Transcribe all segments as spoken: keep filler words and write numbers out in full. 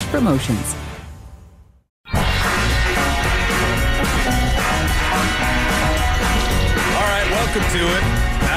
promotions. Welcome to it.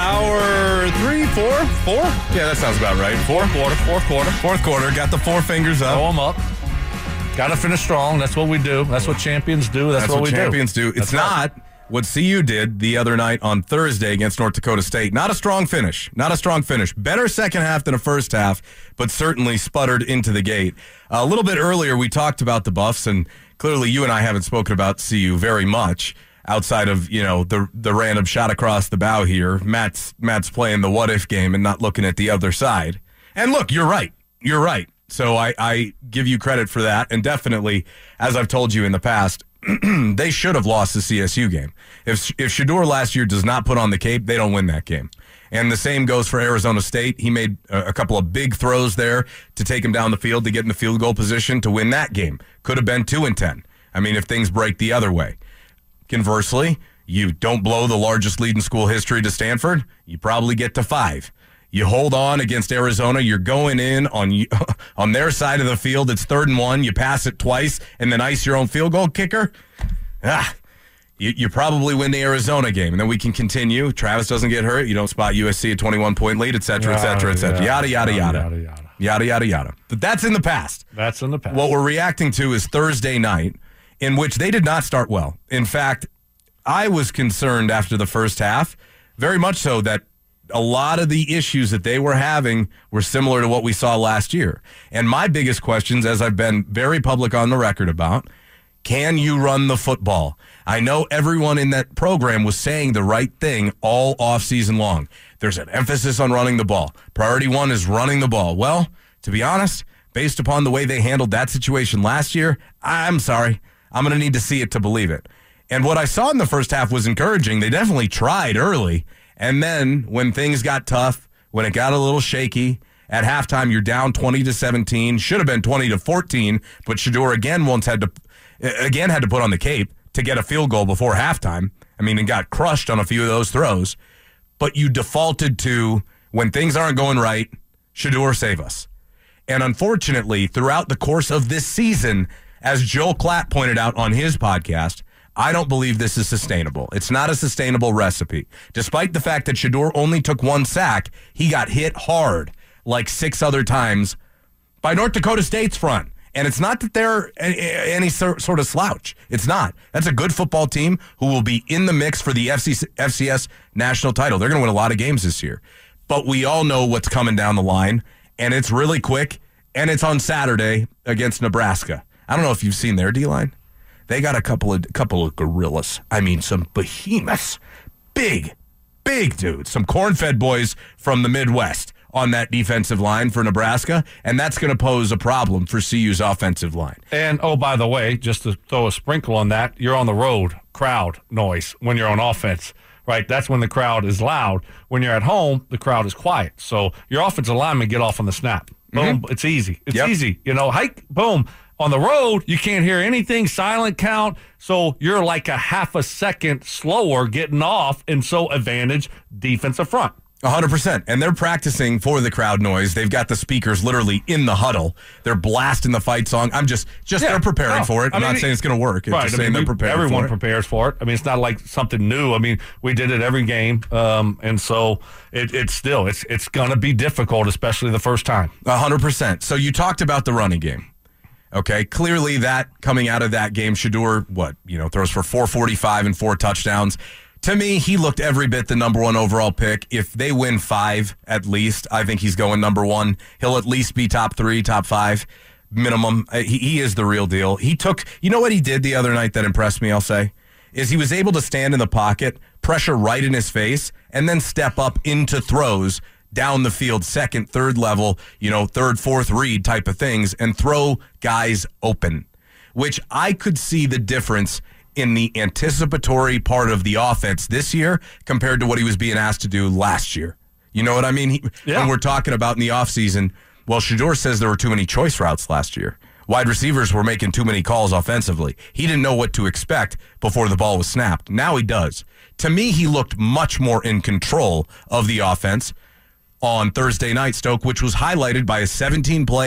Hour three, four, four? Yeah, that sounds about right. Fourth quarter, fourth quarter. Fourth quarter. Got the four fingers up. Throw them up. Got to finish strong. That's what we do. That's what champions do. That's, That's what, what we champions do. do. It's not right. What C U did the other night on Thursday against North Dakota State. Not a strong finish. Not a strong finish. Better second half than a first half, but certainly sputtered into the gate. A little bit earlier, we talked about the Buffs, and clearly you and I haven't spoken about C U very much. Outside of, you know, the the random shot across the bow here, Matt's Matt's playing the what-if game and not looking at the other side. And look, you're right. You're right. So I, I give you credit for that. And definitely, as I've told you in the past, they should have lost the C S U game. If if Shedeur last year does not put on the cape, they don't win that game. And the same goes for Arizona State. He made a, a couple of big throws there to take him down the field to get in the field goal position to win that game. Could have been two and ten. I mean, if things break the other way. Conversely, you don't blow the largest lead in school history to Stanford, you probably get to five. You hold on against Arizona, you're going in on on their side of the field, it's third and one, you pass it twice, and then ice your own field goal kicker. Ah, you, you probably win the Arizona game, and then we can continue. Travis doesn't get hurt, you don't spot U S C a twenty-one point lead, et cetera, et cetera, et cetera. Yada, yada, yada. Yada, yada. Yada, yada, yada. But that's in the past. That's in the past. What we're reacting to is Thursday night, in which they did not start well. In fact, I was concerned after the first half, very much so, that a lot of the issues that they were having were similar to what we saw last year. And my biggest questions, as I've been very public on the record about, can you run the football? I know everyone in that program was saying the right thing all offseason long. There's an emphasis on running the ball. Priority one is running the ball. Well, to be honest, based upon the way they handled that situation last year, I'm sorry. I'm going to need to see it to believe it. And what I saw in the first half was encouraging. They definitely tried early. And then when things got tough, when it got a little shaky, at halftime you're down twenty to seventeen, should have been twenty to fourteen, but Shedeur again once had to again had to put on the cape to get a field goal before halftime. I mean, and got crushed on a few of those throws. But you defaulted to, when things aren't going right, Shedeur, save us. And unfortunately, throughout the course of this season, as Joel Klatt pointed out on his podcast, I don't believe this is sustainable. It's not a sustainable recipe. Despite the fact that Shedeur only took one sack, he got hit hard like six other times by North Dakota State's front. And it's not that they're any sort of slouch. It's not. That's a good football team who will be in the mix for the F C S national title. They're going to win a lot of games this year. But we all know what's coming down the line, and it's really quick, and it's on Saturday against Nebraska. I don't know if you've seen their D-line. They got a couple of couple of gorillas. I mean, some behemoths. Big, big dudes. Some corn-fed boys from the Midwest on that defensive line for Nebraska, and that's going to pose a problem for C U's offensive line. And, oh, by the way, just to throw a sprinkle on that, you're on the road, crowd noise when you're on offense, right? That's when the crowd is loud. When you're at home, the crowd is quiet. So your offensive linemen get off on the snap. Boom, mm-hmm. It's easy. It's yep. easy. You know, hike, boom. On the road, you can't hear anything, silent count, so you're like a half a second slower getting off, and so advantage defensive front. one hundred percent. And they're practicing for the crowd noise. They've got the speakers literally in the huddle. They're blasting the fight song. I'm just, just yeah, they're preparing no, for it. I'm I mean, not saying it's going to work. I'm right, just I saying mean, they're preparing everyone for it. prepares for it. I mean, it's not like something new. I mean, we did it every game, um, and so it, it's still, it's it's going to be difficult, especially the first time. one hundred percent. So you talked about the running game. Okay, clearly that coming out of that game, Shedeur, what, you know, throws for four forty-five and four touchdowns. To me, he looked every bit the number one overall pick. If they win five, at least, I think he's going number one. He'll at least be top three, top five, minimum. He, he is the real deal. He took, you know what he did the other night that impressed me, I'll say, is he was able to stand in the pocket, pressure right in his face, and then step up into throws down the field, second, third level, you know, third, fourth read type of things, and throw guys open, which I could see the difference in the anticipatory part of the offense this year compared to what he was being asked to do last year. You know what I mean? He, yeah. When we're talking about in the offseason, well, Shedeur says there were too many choice routes last year. Wide receivers were making too many calls offensively. He didn't know what to expect before the ball was snapped. Now he does. To me, he looked much more in control of the offense on Thursday night, Stoke, which was highlighted by a seventeen-play,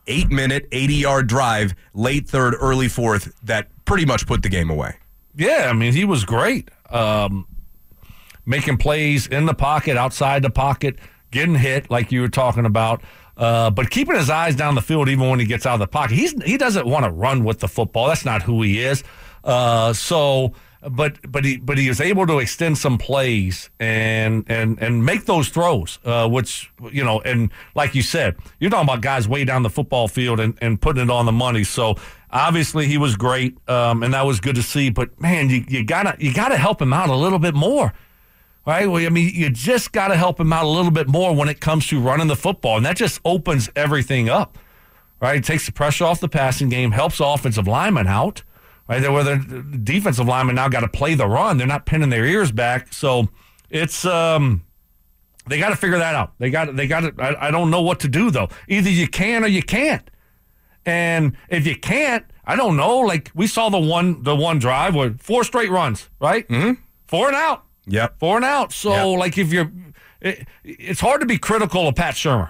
eight-minute, eighty-yard drive, late third, early fourth, that pretty much put the game away. Yeah, I mean, he was great. Um, making plays in the pocket, outside the pocket, getting hit like you were talking about, uh, but keeping his eyes down the field even when he gets out of the pocket. He's He doesn't want to run with the football. That's not who he is. Uh, so... But but he but he was able to extend some plays and and and make those throws, uh, which, you know, and like you said, you're talking about guys way down the football field and, and putting it on the money. So obviously he was great, um, and that was good to see. But man, you, you gotta you gotta help him out a little bit more, right? Well, I mean, you just gotta help him out a little bit more when it comes to running the football, and that just opens everything up, right? It takes the pressure off the passing game, helps offensive linemen out. Right, where the defensive linemen now got to play the run. They're not pinning their ears back. So it's um, they got to figure that out. They got they got to. I, I don't know what to do though. Either you can or you can't. And if you can't, I don't know. Like we saw the one the one drive with four straight runs, right? Mm-hmm. Four and out. Yep. Four and out. So yep. like if you're, it, it's hard to be critical of Pat Shurmur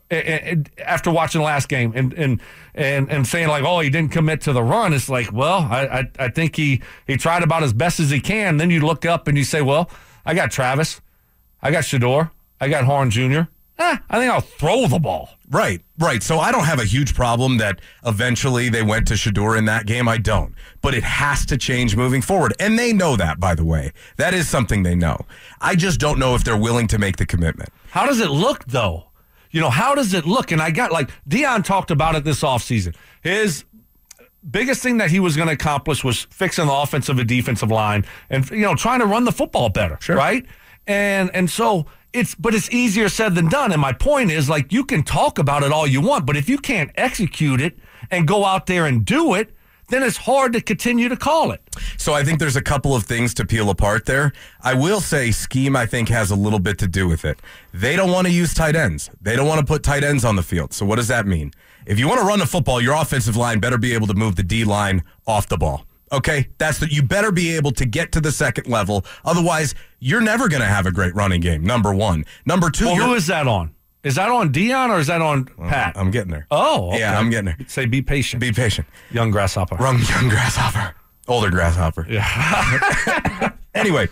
after watching the last game and and and and saying like, oh, he didn't commit to the run. It's like, well, I I, I think he he tried about as best as he can. Then you look up and you say, well, I got Travis, I got Shador, I got Horn Junior Eh, I think I'll throw the ball. Right, right. So I don't have a huge problem that eventually they went to Shador in that game. I don't. But it has to change moving forward. And they know that, by the way. That is something they know. I just don't know if they're willing to make the commitment. How does it look, though? You know, how does it look? And I got, like, Deion talked about it this offseason. His biggest thing that he was going to accomplish was fixing the offensive and defensive line and, you know, trying to run the football better, sure. right? And and so it's, but it's easier said than done. And my point is, like, you can talk about it all you want, but if you can't execute it and go out there and do it, then it's hard to continue to call it. So I think there's a couple of things to peel apart there. I will say scheme, I think, has a little bit to do with it. They don't want to use tight ends. They don't want to put tight ends on the field. So what does that mean? If you want to run the football, your offensive line better be able to move the D line off the ball. Okay, that's that. You better be able to get to the second level. Otherwise, you're never going to have a great running game, number one. Number two, well, who is that on? Is that on Deion or is that on well, Pat? I'm getting there. Oh, okay. Yeah, I'm getting there. Say be patient. Be patient. Young grasshopper. Young, young grasshopper. Older grasshopper. Yeah. Anyway,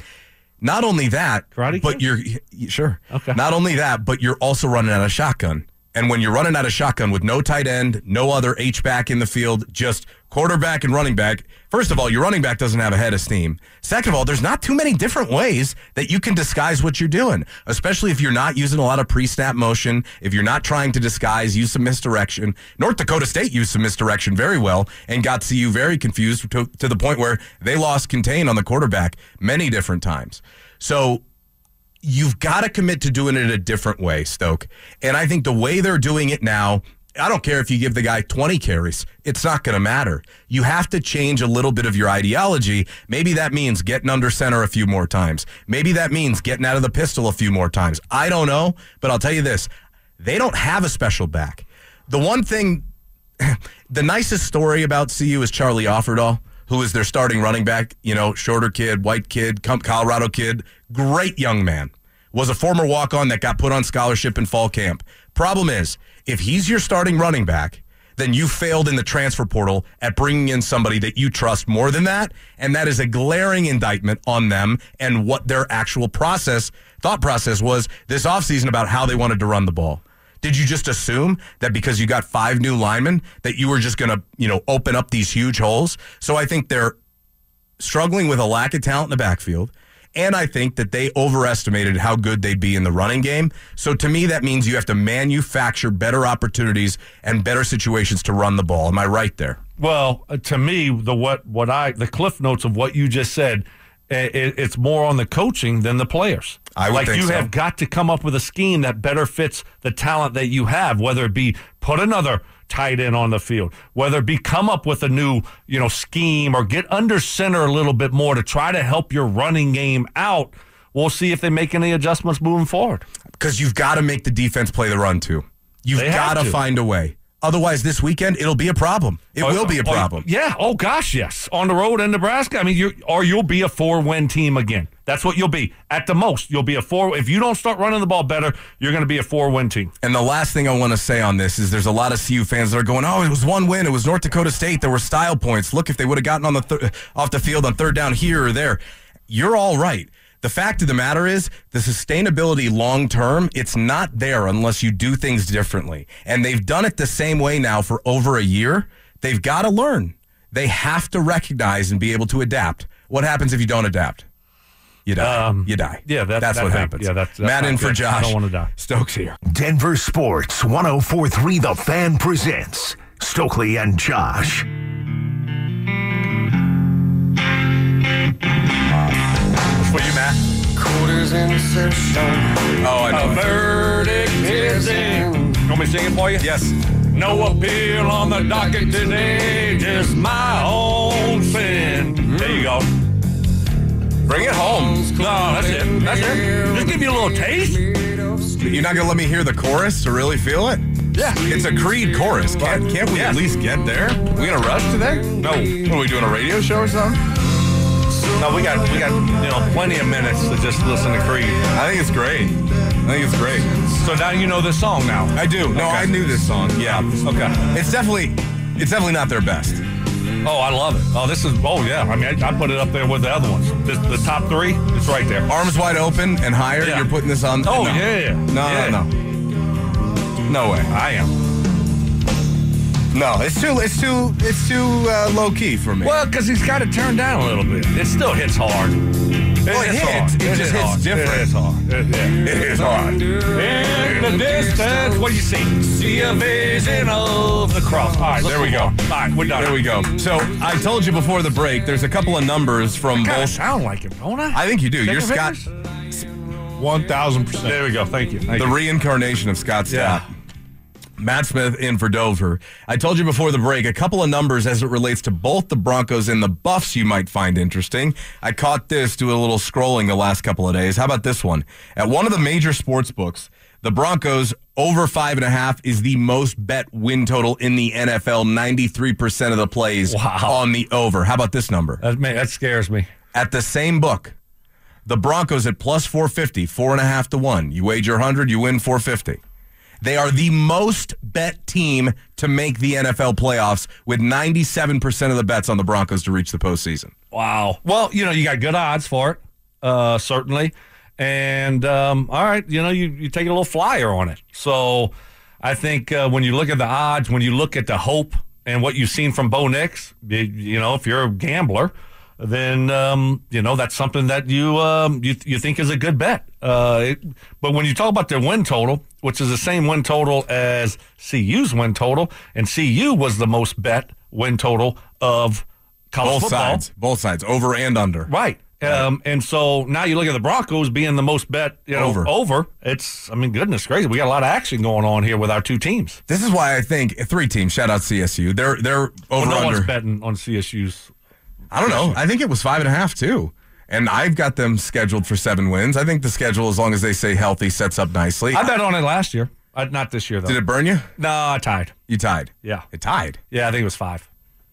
not only that, Karate but kid? you're, sure. Okay. Not only that, but you're also running out of shotgun. And when you're running out of shotgun with no tight end, no other H-back in the field, just quarterback and running back, first of all, your running back doesn't have a head of steam. Second of all, there's not too many different ways that you can disguise what you're doing, especially if you're not using a lot of pre-snap motion, if you're not trying to disguise, use some misdirection. North Dakota State used some misdirection very well and got C U very confused to, to the point where they lost contain on the quarterback many different times. So you've got to commit to doing it a different way, Stoke. And I think the way they're doing it now, I don't care if you give the guy twenty carries. It's not going to matter. You have to change a little bit of your ideology. Maybe that means getting under center a few more times. Maybe that means getting out of the pistol a few more times. I don't know, but I'll tell you this. They don't have a special back. The one thing, the nicest story about C U is Charlie Offerdahl, who is their starting running back, you know, shorter kid, white kid, Colorado kid, great young man. Was a former walk-on that got put on scholarship in fall camp. Problem is, if he's your starting running back, then you failed in the transfer portal at bringing in somebody that you trust more than that, and that is a glaring indictment on them and what their actual process, thought process was this offseason about how they wanted to run the ball. Did you just assume that because you got five new linemen that you were just going to, you know, open up these huge holes? So I think they're struggling with a lack of talent in the backfield. And I think that they overestimated how good they'd be in the running game. So to me, that means you have to manufacture better opportunities and better situations to run the ball. Am I right there? Well, uh, to me, the what what I the cliff notes of what you just said, it, it's more on the coaching than the players. I would like think you so. have got to come up with a scheme that better fits the talent that you have, whether it be put another tight end on the field, whether it be come up with a new, you know, scheme or get under center a little bit more to try to help your running game out. We'll see if they make any adjustments moving forward. Because you've got to make the defense play the run too. You've got to find a way. Otherwise, this weekend, it'll be a problem. It Oh, will be a problem. Oh, yeah. Oh, gosh, yes. On the road in Nebraska. I mean, you or you'll be a four-win team again. That's what you'll be. At the most, you'll be a four. If you don't start running the ball better, you're going to be a four-win team. And the last thing I want to say on this is there's a lot of C U fans that are going, oh, it was one win. It was North Dakota State. There were style points. Look, if they would have gotten on the th- off the field on third down here or there. You're all right. The fact of the matter is the sustainability long-term, it's not there unless you do things differently. And they've done it the same way now for over a year. They've got to learn. They have to recognize and be able to adapt. What happens if you don't adapt? You die. Um, you die. Yeah, that, that's that what thing. happens. Yeah, that's, that's Matt in for good. Josh. I don't want to die. Stokes here. Denver Sports one oh four point three The Fan presents Stokley and Josh. For you, Matt. Quarters in session. Oh, I know. A verdict is in. You want me to sing it for you? Yes. No appeal on the docket today, just my own sin. Mm. There you go. Bring it home. No, that's it. That's it. Just give you a little taste. You're not going to let me hear the chorus to really feel it? Yeah. It's a Creed chorus. Can't, can't we Yeah. at least get there? We going to rush today? No. What, are we doing a radio show or something? No, we got we got you know plenty of minutes to just listen to Creed. I think it's great. I think it's great. So now you know this song now. I do. No, Okay. I knew this song. Yeah. Okay. It's definitely, it's definitely not their best. Oh, I love it. Oh, this is. Oh, yeah. I mean, I, I put it up there with the other ones. This, the top three, it's right there. Arms wide open and higher. Yeah. You're putting this on. Oh, no. yeah. No, yeah. no, no. No way. I am. No, it's too, it's too, it's too uh, low key for me. Well, because he's got to turn down a little bit. It still hits hard. It Well, it hits hits. hard. It just hits hard. different. It hits hard. It, yeah. It is hard. In the distance, what do you see? See a vision of the cross. All right, There we go. All right, we're done. There we go. So I told you before the break, there's a couple of numbers from I kind of both. sound like him, don't I? I think you do. You're Second Scott, fingers? One thousand percent. There we go. Thank you. Thank the you. reincarnation of Scott Yeah. Stapp. Matt Smith in for Dover. I told you before the break, a couple of numbers as it relates to both the Broncos and the Buffs you might find interesting. I caught this doing a little scrolling the last couple of days. How about this one? At one of the major sports books, the Broncos over five and a half is the most bet win total in the N F L. ninety-three percent of the plays Wow. on the over. How about this number? That, man, that scares me. At the same book, the Broncos at plus four fifty, four and a half to one. You wager one hundred, you win four fifty. They are the most bet team to make the N F L playoffs with ninety-seven percent of the bets on the Broncos to reach the postseason. Wow. Well, you know, you got good odds for it, uh, certainly. And, um, all right, you know, you, you take a little flyer on it. So I think uh, when you look at the odds, when you look at the hope and what you've seen from Bo Nix, you, you know, if you're a gambler, then, um, you know, that's something that you um, you, you think is a good bet. Uh, it, but when you talk about their win total, which is the same win total as C U's win total, and C U was the most bet win total of college Both football. sides. Both sides. Over and under. Right. Um, and so now you look at the Broncos being the most bet, you know, Over. over. It's, I mean, goodness gracious, we got a lot of action going on here with our two teams. This is why I think three teams, shout out C S U, they're they're over Well, no under. one's betting on C S U's. I don't know. I think it was five and a half too. And I've got them scheduled for seven wins. I think the schedule, as long as they stay healthy, sets up nicely. I bet on it last year. Uh, not this year, though. Did it burn you? No, I tied. You tied. Yeah. It tied. Yeah, I think it was five.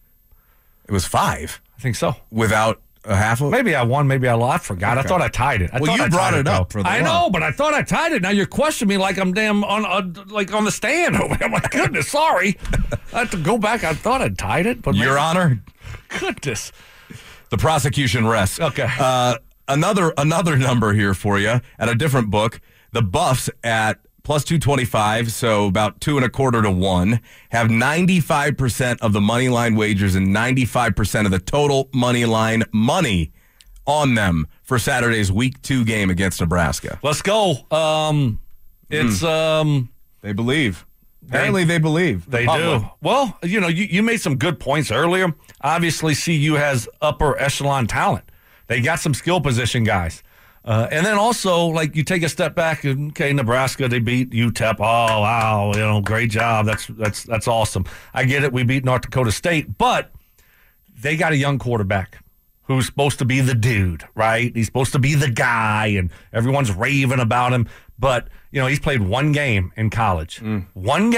It was five I think so. without a half of Maybe I won, maybe I lost. I forgot. I Okay. thought I tied it. I Well, thought you I brought tied it up though. for the I law. know, but I thought I tied it. Now you're questioning me like I'm damn on, uh, like on the stand. I'm like, goodness, sorry. I have to go back. I thought I tied it, but Your maybe- Honor, goodness. the prosecution rests. Okay. Uh, another another number here for you at a different book. The Buffs at plus two twenty-five, so about two and a quarter to one, have ninety-five percent of the money line wagers and ninety-five percent of the total money line money on them for Saturday's week two game against Nebraska. Let's go. Um, it's um, They believe. Apparently they believe. The they public. do. Well, you know, you, you made some good points earlier. Obviously, C U has upper echelon talent. They got some skill position guys. Uh, and then also, like, you take a step back, and, okay, Nebraska, they beat U T E P. Oh, wow, you know, great job. That's that's that's awesome. I get it. We beat North Dakota State, but they got a young quarterback who's supposed to be the dude, right? He's supposed to be the guy, and everyone's raving about him. But, you know, he's played one game in college. Mm. One game.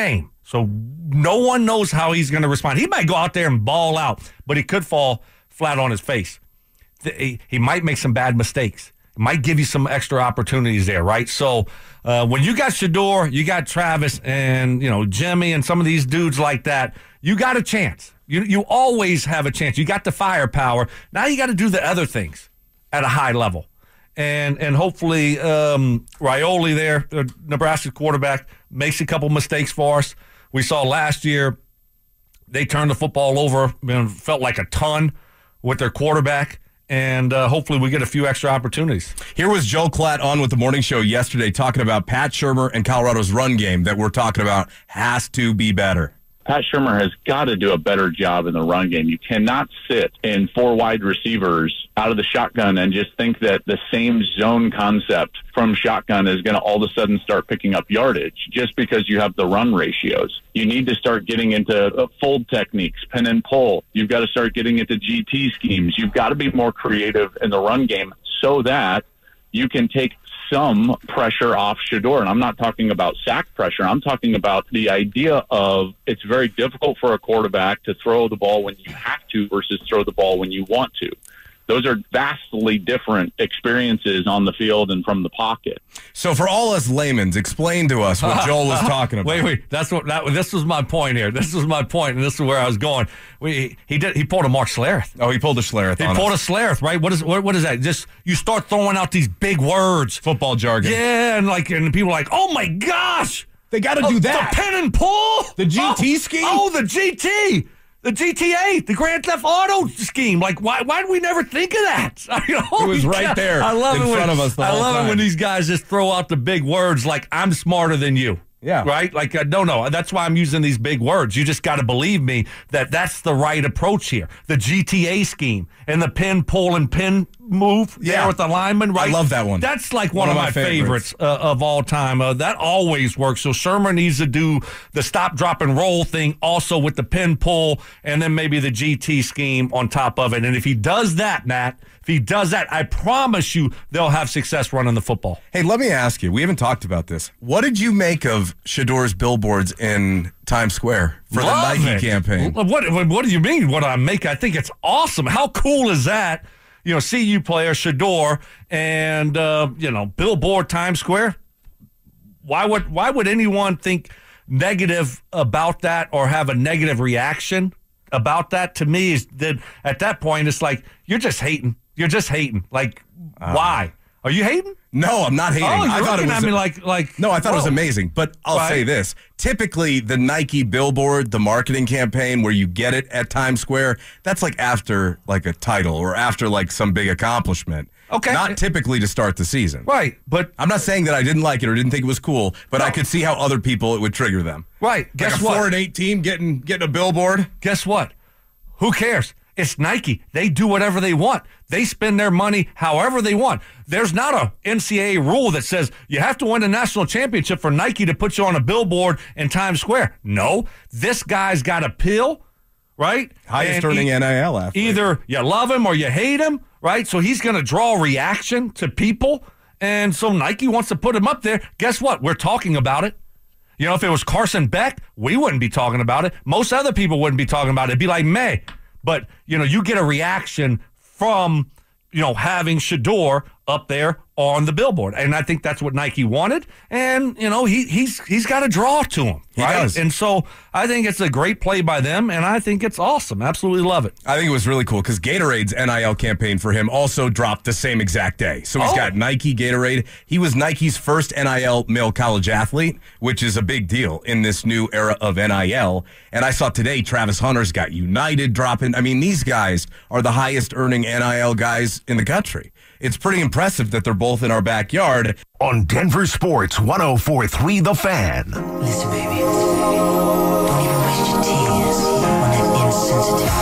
So no one knows how he's going to respond. He might go out there and ball out, but he could fall flat on his face. He, he might make some bad mistakes. Might give you some extra opportunities there, right? So uh, when you got Shedeur, you got Travis, and you know Jimmy, and some of these dudes like that, you got a chance. You you always have a chance. You got the firepower. Now you got to do the other things at a high level, and and hopefully um, Rioli there, the Nebraska quarterback, makes a couple mistakes for us. We saw last year they turned the football over, and felt like a ton with their quarterback. And uh, hopefully we get a few extra opportunities. Here was Joe Klatt on with the morning show yesterday talking about Pat Shurmur and Colorado's run game that we're talking about has to be better. Pat Shurmur has got to do a better job in the run game. You cannot sit in four wide receivers out of the shotgun and just think that the same zone concept from shotgun is going to all of a sudden start picking up yardage just because you have the run ratios. You need to start getting into fold techniques, pin and pull. You've got to start getting into G T schemes. You've got to be more creative in the run game so that you can take some pressure off Shedeur. And I'm not talking about sack pressure. I'm talking about the idea of it's very difficult for a quarterback to throw the ball when you have to versus throw the ball when you want to. Those are vastly different experiences on the field and from the pocket. So for all us laymen, explain to us what Joel was talking about. Wait, wait. That's what that. This was my point here. This was my point, and this is where I was going. We he did he pulled a Mark Schlereth. Oh, he pulled a Schlereth. He on pulled us. a Schlereth, right? What is what, what is that? Just you start throwing out these big words, Football jargon. yeah, and like and people are like, oh my gosh, They got to oh, do that. The pin and pull, The G T oh, scheme? Oh, the G T. The G T A, the Grand Theft Auto scheme. Like, why why did we never think of that? You know, It was right there I love in it when, front of us the I whole love time. it when these guys just throw out the big words like, I'm smarter than you. Yeah. Right? Like, uh, no, no. That's why I'm using these big words. You just got to believe me that that's the right approach here. The G T A scheme and the pin, pull, and pin move Yeah. there with the lineman, right? I love that one. That's like one, one of, of my, my favorites, favorites uh, of all time. Uh, that always works. So Shurmur needs to do the stop, drop, and roll thing also with the pin, pull, and then maybe the G T scheme on top of it. And if he does that, Matt, if he does that, I promise you they'll have success running the football. Hey, let me ask you. We haven't talked about this. What did you make of Shedeur's billboards in Times Square for Love the Nike it. campaign? What, what What do you mean? What I make? I think it's awesome. How cool is that? You know, C U player Shedeur and uh, you know billboard Times Square. Why would Why would anyone think negative about that or have a negative reaction about that? To me, is that at that point it's like you're just hating. You're just hating. Like, uh, why? Are you hating? No, I'm not hating. Oh, you're I thought it looking was at me like, like. No, I thought whoa. it was amazing. But I'll Right. say this. Typically, the Nike billboard, the marketing campaign where you get it at Times Square, that's like after like a title or after like some big accomplishment. Okay. Not typically to start the season. Right, but I'm not saying that I didn't like it or didn't think it was cool, but No. I could see how other people it would trigger them. right. Guess like a what? four and eight team getting getting a billboard. Guess what? Who cares? It's Nike. They do whatever they want. They spend their money however they want. There's not a N C double A rule that says you have to win a national championship for Nike to put you on a billboard in Times Square. No, this guy's got a pill, right? Highest And earning e- N I L athlete. Either you love him or you hate him, right? So he's going to draw reaction to people. And so Nike wants to put him up there. Guess what? We're talking about it. You know, if it was Carson Beck, we wouldn't be talking about it. Most other people wouldn't be talking about it. It'd be like, May. But, you know, you get a reaction from, you know, having Shedeur up there on the billboard. And I think that's what Nike wanted. And, you know, he he's he's got a draw to him. He right? does. And so I think it's a great play by them, and I think it's awesome. Absolutely love it. I think it was really cool because Gatorade's N I L campaign for him also dropped the same exact day. So he's Oh. got Nike, Gatorade. He was Nike's first N I L male college athlete, which is a big deal in this new era of N I L. And I saw today Travis Hunter's got United dropping. I mean, these guys are the highest earning N I L guys in the country. It's pretty impressive that they're both in our backyard. On Denver Sports one oh four point three The Fan. Listen, baby. Don't even waste your tears on that insensitive.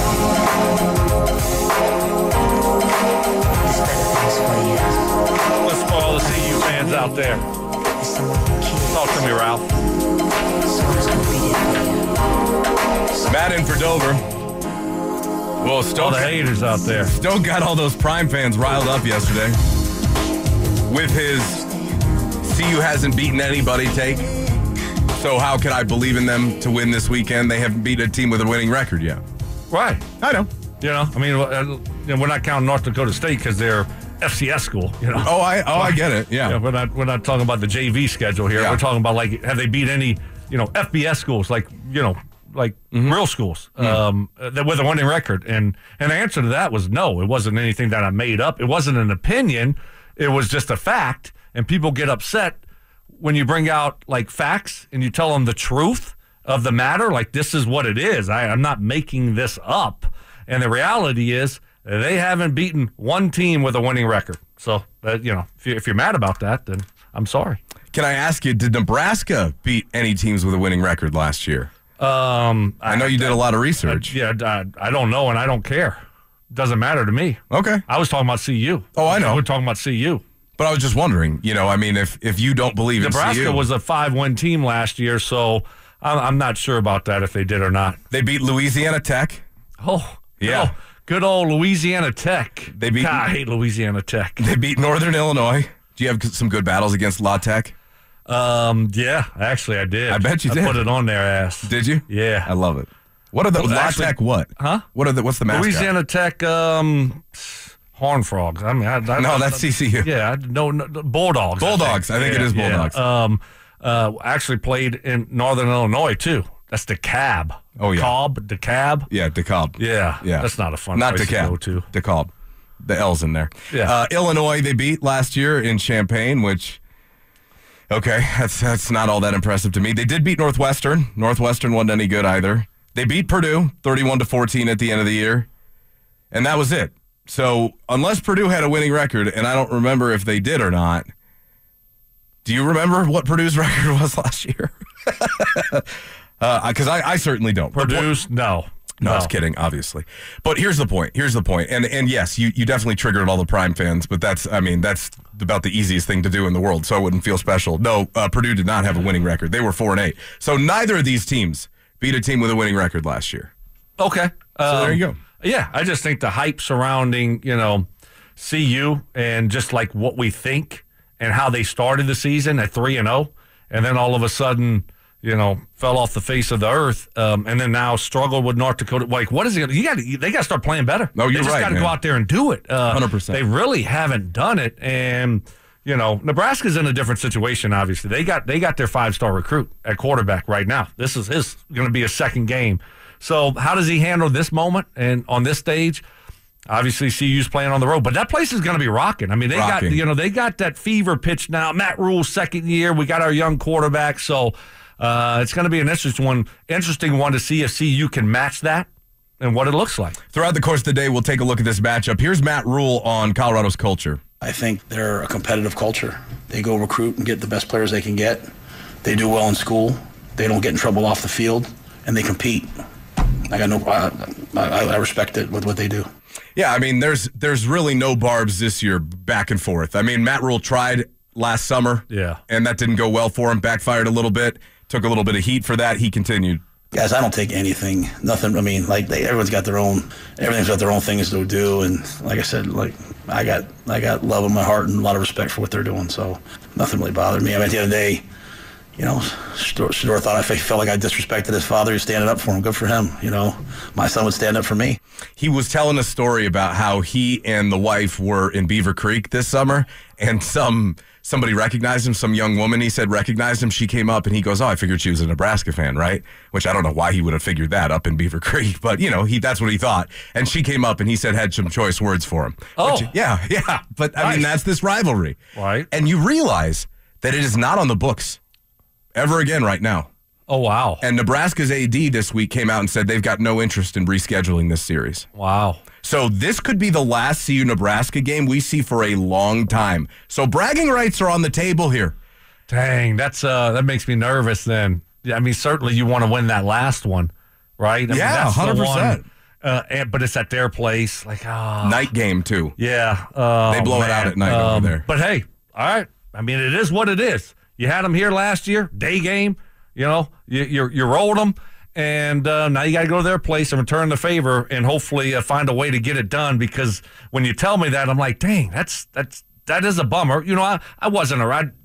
There's better things for you. Let's for all the C U fans out there. There's someone who cares. Talk to me, Ralph. Someone's gonna be there for you. Matt in for Dover. Well, All Stoke, the haters out there. Stoke got all those Prime fans riled up yesterday with his C U hasn't beaten anybody take. So how can I believe in them to win this weekend? They haven't beat a team with a winning record yet. Right. I know. You know, I mean, uh, you know, we're not counting North Dakota State because they're F C S school. You know. Oh, I oh I get it. Yeah. yeah we're not we're not talking about the J V schedule here. Yeah. We're talking about like have they beat any you know F B S schools like you know like mm-hmm. real schools mm-hmm. um, that with a winning record? And and the answer to that was no. It wasn't anything that I made up. It wasn't an opinion. It was just a fact. And people get upset when you bring out like facts and you tell them the truth of the matter. Like this is what it is. I, I'm not making this up. And the reality is they haven't beaten one team with a winning record. So, uh, you know, if, you, if you're mad about that, then I'm sorry. Can I ask you, did Nebraska beat any teams with a winning record last year? Um, I know you did a lot of research. I, yeah, I, I don't know, and I don't care. Doesn't matter to me. Okay. I was talking about C U. Oh, I know. We're talking about C U. But I was just wondering, you know, I mean, if, if you don't believe in C U. Nebraska was a five-win team last year, so I'm, I'm not sure about that if they did or not. They beat Louisiana Tech. Oh, yeah. Oh, good old Louisiana Tech. They beat. God, I hate Louisiana Tech. They beat Northern Illinois. Do you have some good battles against La Tech? Um, yeah, actually, I did. I bet you did. I put it on their ass. Did you? Yeah, I love it. What are the well, La actually, Tech? What? Huh? What are the? What's the mascot? Louisiana Tech. Um, Horn Frogs. I mean, I, I, no, I, that's C C U. Yeah, I, no, no, Bulldogs. Bulldogs. I think, I think yeah, it is Bulldogs. Yeah. Um, uh, actually played in Northern Illinois too. That's DeKalb. Oh yeah, Cobb, DeKalb. Yeah, DeKalb. Yeah, yeah. That's not a fun not place DeKalb. to go to. DeKalb. The L's in there. Yeah. Uh, Illinois they beat last year in Champaign, which okay, that's that's not all that impressive to me. They did beat Northwestern. Northwestern wasn't any good either. They beat Purdue thirty-one to fourteen at the end of the year, and that was it. So unless Purdue had a winning record, and I don't remember if they did or not, do you remember what Purdue's record was last year? Because uh, I, I certainly don't. Purdue's, no. No, I was kidding, obviously. But here's the point. Here's the point. And and yes, you, you definitely triggered all the Prime fans, but that's, I mean, that's about the easiest thing to do in the world, so I wouldn't feel special. No, uh, Purdue did not have a winning record. They were four and eight. So neither of these teams beat a team with a winning record last year. Okay. So um, there you go. Yeah, I just think the hype surrounding, you know, C U and just like what we think and how they started the season at three and oh, and then all of a sudden, you know, fell off the face of the earth, um, and then now struggled with North Dakota. Like, what is it? You got they got to start playing better. No, you're they just right. got to go out there and do it. Uh, one hundred percent. They really haven't done it, and you know, Nebraska's in a different situation. Obviously, they got they got their five star recruit at quarterback right now. This is his going to be a second game. So how does he handle this moment and on this stage? Obviously, C U's playing on the road, but that place is going to be rocking. I mean, they rocking. got you know they got that fever pitch now. Matt Rule's second year. We got our young quarterback, so uh, it's going to be an interesting one. Interesting one to see if C U can match that and what it looks like. Throughout the course of the day, we'll take a look at this matchup. Here's Matt Rule on Colorado's culture. I think they're a competitive culture. They go recruit and get the best players they can get. They do well in school. They don't get in trouble off the field, and they compete. I got no. I, I, I respect it with what they do. Yeah, I mean, there's there's really no barbs this year back and forth. I mean, Matt Rule tried last summer, yeah, and that didn't go well for him. Backfired a little bit. Took a little bit of heat for that. He continued. Guys, I don't take anything. Nothing. I mean, like they, everyone's got their own. Everything's got their own things to do, and like I said, like I got I got love in my heart and a lot of respect for what they're doing. So nothing really bothered me. I mean, at the end of the day, you know, Shador, Shador thought I felt like I disrespected his father. He's standing up for him. Good for him. You know, my son would stand up for me. He was telling a story about how he and the wife were in Beaver Creek this summer, and some somebody recognized him, some young woman, he said, recognized him. She came up, and he goes, oh, I figured she was a Nebraska fan, right? Which I don't know why he would have figured that up in Beaver Creek, but, you know, he that's what he thought. And she came up, and he said had some choice words for him. Oh. Which, yeah, yeah. But, I nice. mean, that's this rivalry. Right. And you realize that it is not on the books ever again right now. Oh, wow. And Nebraska's A D this week came out and said they've got no interest in rescheduling this series. Wow. So this could be the last C U-Nebraska game we see for a long time. So bragging rights are on the table here. Dang, that's uh, that makes me nervous then. Yeah, I mean, certainly you want to win that last one, right? I yeah, mean, that's one hundred percent. The one, uh, and, but it's at their place. Like, oh. Night game, too. Yeah. Oh, they blow man. it out at night um, over there. But hey, all right. I mean, it is what it is. You had them here last year, day game. You know, you you, you rolled them, and uh, now you got to go to their place and return the favor, and hopefully uh, find a way to get it done. Because when you tell me that, I'm like, dang, that's that's that is a bummer. You know, I, I wasn't a I,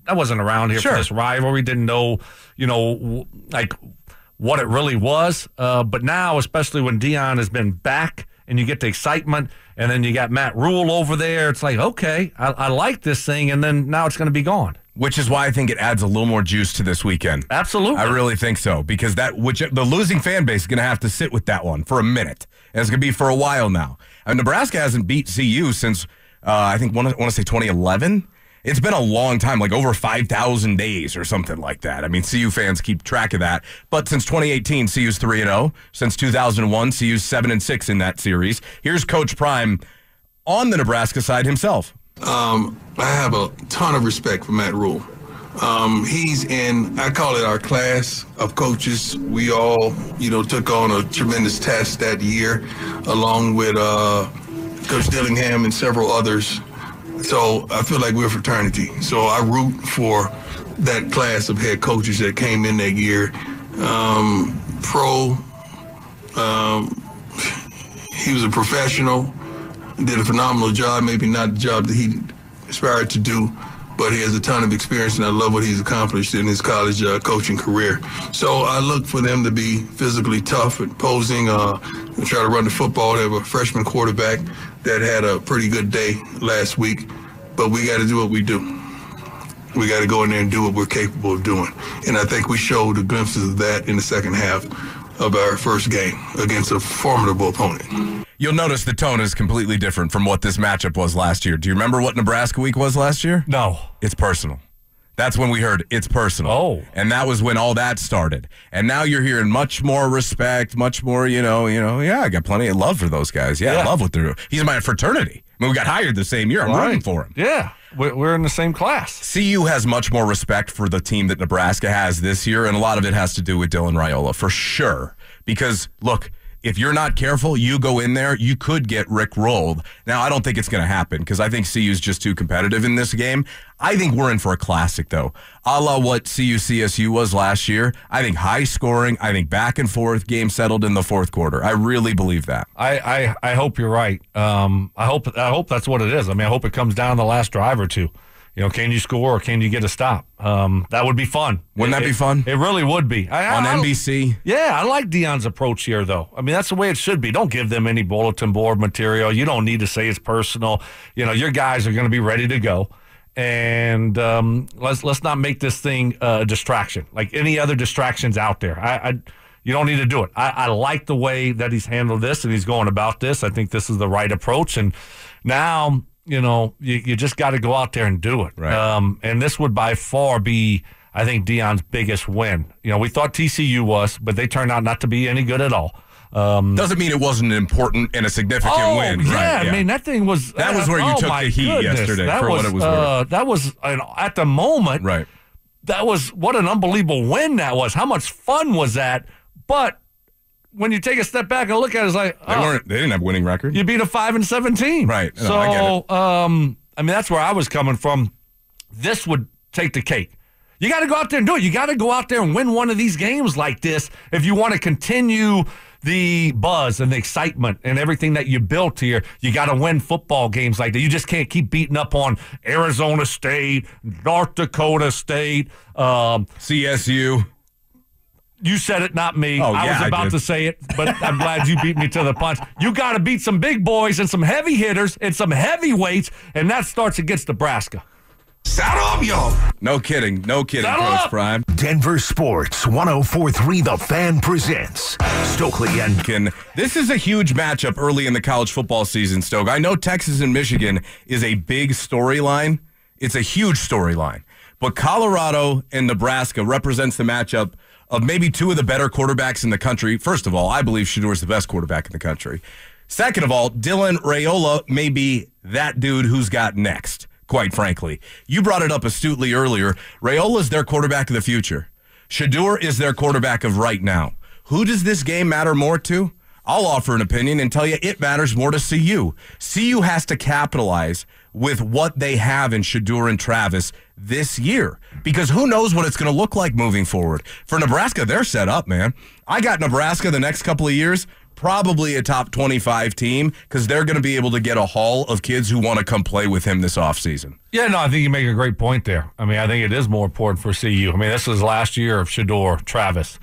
I wasn't around here Sure. for this rivalry. Didn't know, you know, w- like what it really was. Uh, but now, especially when Deion has been back and you get the excitement, and then you got Matt Rule over there, it's like, okay, I, I like this thing, and then now it's going to be gone. Which is why I think it adds a little more juice to this weekend. Absolutely. I really think so, because that which the losing fan base is going to have to sit with that one for a minute. And it's going to be for a while now. I mean, Nebraska hasn't beat C U since, uh, I think, I want to say twenty eleven. It's been a long time, like over five thousand days or something like that. I mean, C U fans keep track of that. But since twenty eighteen, C U's three and oh. Since two thousand one, C U's seven and six in that series. Here's Coach Prime on the Nebraska side himself. Um, I have a ton of respect for Matt Rule. Um, he's in, I call it our class of coaches. We all, you know, took on a tremendous task that year, along with uh, Coach Dillingham and several others. So I feel like we're a fraternity. So I root for that class of head coaches that came in that year. Um, pro, um, he was a professional, did a phenomenal job, maybe not the job that he aspired to do, but he has a ton of experience, and I love what he's accomplished in his college uh, coaching career. So I look for them to be physically tough and posing, uh, and try to run the football. They have a freshman quarterback that had a pretty good day last week, but we got to do what we do. We got to go in there and do what we're capable of doing. And I think we showed the glimpses of that in the second half of our first game against a formidable opponent. You'll notice the tone is completely different from what this matchup was last year. Do you remember what Nebraska week was last year? No. It's personal. That's when we heard it's personal. Oh. And that was when all that started. And now you're hearing much more respect, much more, you know, you know, yeah, I got plenty of love for those guys. Yeah, Yeah. I love what they're doing. He's in my fraternity. I mean, we got hired the same year. I'm rooting for him. Yeah, we're, we're in the same class. C U has much more respect for the team that Nebraska has this year, and a lot of it has to do with Dylan Raiola, for sure. Because, look, if you're not careful, you go in there, you could get rick-rolled. Now, I don't think it's going to happen because I think C U's just too competitive in this game. I think we're in for a classic, though. A la what C U C S U was last year. I think high scoring. I think back and forth, game settled in the fourth quarter. I really believe that. I, I, I hope you're right. Um, I hope I hope that's what it is. I mean, I hope it comes down to the last drive or two. You know, can you score or can you get a stop? Um, that would be fun. Wouldn't it, that be it, fun? It really would be. I, On I, N B C? Yeah, I like Deion's approach here, though. I mean, that's the way it should be. Don't give them any bulletin board material. You don't need to say it's personal. You know, your guys are going to be ready to go. And um, let's let's not make this thing uh, a distraction, like any other distractions out there. I, I You don't need to do it. I, I like the way that he's handled this and he's going about this. I think this is the right approach. And now, you know, you, you just got to go out there and do it. Right. Um, and this would by far be, I think, Deion's biggest win. You know, we thought T C U was, but they turned out not to be any good at all. Um, Doesn't mean it wasn't important and a significant oh, win. Yeah, right, I mean, that thing was... That was where you oh, took my the heat goodness. yesterday that for was, what it was uh, worth. That was, uh, at the moment, Right. that was, what an unbelievable win that was. How much fun was that? But when you take a step back and look at it, it's like... They oh, weren't. They didn't have a winning record. you beat a five and seventeen. Right. No, So, I get it. um, I mean, that's where I was coming from. This would take the cake. You got to go out there and do it. You got to go out there and win one of these games like this if you want to continue the buzz and the excitement and everything that you built here. You got to win football games like that. You just can't keep beating up on Arizona State, North Dakota State, um, C S U. You said it, not me. Oh, I yeah, was I about did. to say it, but I'm glad you beat me to the punch. You got to beat some big boys and some heavy hitters and some heavyweights, and that starts against Nebraska. Saddle up, y'all. No kidding. No kidding, Saddle Coach up. Prime. Denver Sports one oh four three The Fan presents Stokley and Can- This is a huge matchup early in the college football season, Stoke. I know Texas and Michigan is a big storyline. It's a huge storyline. But Colorado and Nebraska represents the matchup of maybe two of the better quarterbacks in the country. First of all, I believe Shedeur is the best quarterback in the country. Second of all, Dylan Raiola may be that dude who's got next, quite frankly. You brought it up astutely earlier. Raiola is their quarterback of the future. Shedeur is their quarterback of right now. Who does this game matter more to? I'll offer an opinion and tell you it matters more to C U. C U has to capitalize with what they have in Shedeur and Travis this year, because who knows what it's going to look like moving forward. For Nebraska, they're set up, man. I got Nebraska the next couple of years probably a top twenty-five team because they're going to be able to get a haul of kids who want to come play with him this offseason. Yeah, no, I think you make a great point there. I mean, I think it is more important for C U. I mean, this is last year of Shedeur, Travis.